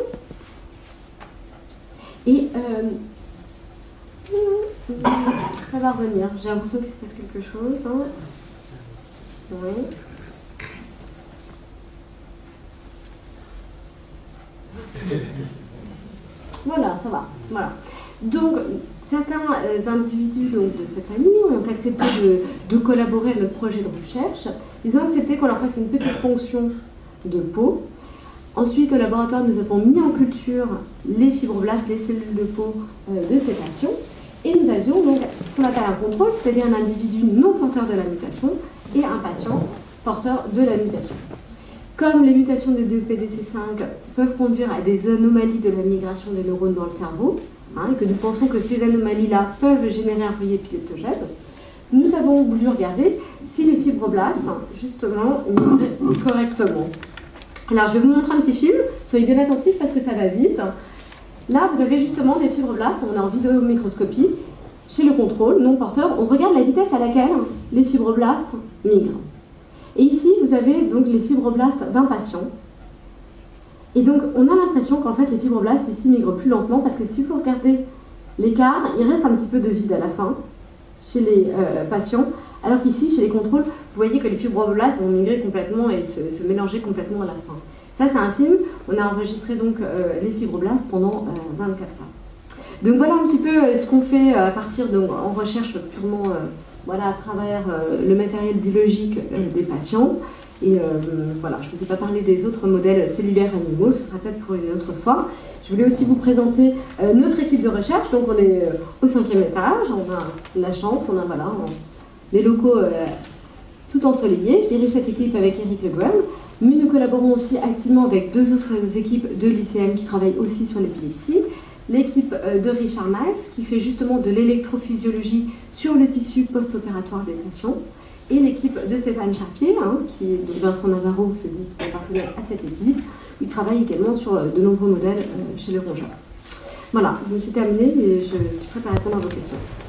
Et euh, ça va revenir. J'ai l'impression qu'il se passe quelque chose. Hein. Oui. Voilà, ça va. Voilà. Donc, certains individus donc, de cette famille ont accepté de, de collaborer à notre projet de recherche. Ils ont accepté qu'on leur fasse une petite ponction de peau. Ensuite, au laboratoire, nous avons mis en culture les fibroblastes, les cellules de peau euh, de ces patients. Et nous avions donc ce qu'on appelle un contrôle, c'est-à-dire un individu non porteur de la mutation et un patient porteur de la mutation. Comme les mutations de D E P D C cinq peuvent conduire à des anomalies de la migration des neurones dans le cerveau, hein, et que nous pensons que ces anomalies-là peuvent générer un foyer épileptogène, nous avons voulu regarder si les fibroblastes, justement, migraient correctement. Alors, je vais vous montrer un petit film. Soyez bien attentifs parce que ça va vite. Là, vous avez justement des fibroblastes. On est en vidéomicroscopie. Chez le contrôle non porteur, on regarde la vitesse à laquelle les fibroblastes migrent. Et ici, vous avez donc les fibroblastes d'un patient. Et donc, on a l'impression qu'en fait, les fibroblastes ici migrent plus lentement parce que si vous regardez l'écart, il reste un petit peu de vide à la fin chez les euh, patients. Alors qu'ici, chez les contrôles, vous voyez que les fibroblastes vont migrer complètement et se, se mélanger complètement à la fin. Ça, c'est un film. On a enregistré donc euh, les fibroblastes pendant euh, vingt-quatre heures. Donc voilà un petit peu euh, ce qu'on fait à partir de, en recherche purement euh, voilà, à travers euh, le matériel biologique euh, des patients. Et euh, voilà, je ne vous ai pas parlé des autres modèles cellulaires animaux, ce sera peut-être pour une autre fois. Je voulais aussi vous présenter euh, notre équipe de recherche. Donc on est euh, au cinquième étage, on a la chambre, on a voilà, on, des locaux euh, tout ensoleillés. Je dirige cette équipe avec Eric Le Guen, mais nous collaborons aussi activement avec deux autres équipes de l'I C M qui travaillent aussi sur l'épilepsie. L'équipe euh, de Richard Miles qui fait justement de l'électrophysiologie sur le tissu post-opératoire des patients. Et l'équipe de Stéphane Charpier, hein, qui est Vincent Navarro, se dit qu'il appartenait à cette équipe, il travaille également sur de nombreux modèles euh, chez les rongeurs. Voilà, donc j'ai terminé et je suis prête à répondre à vos questions.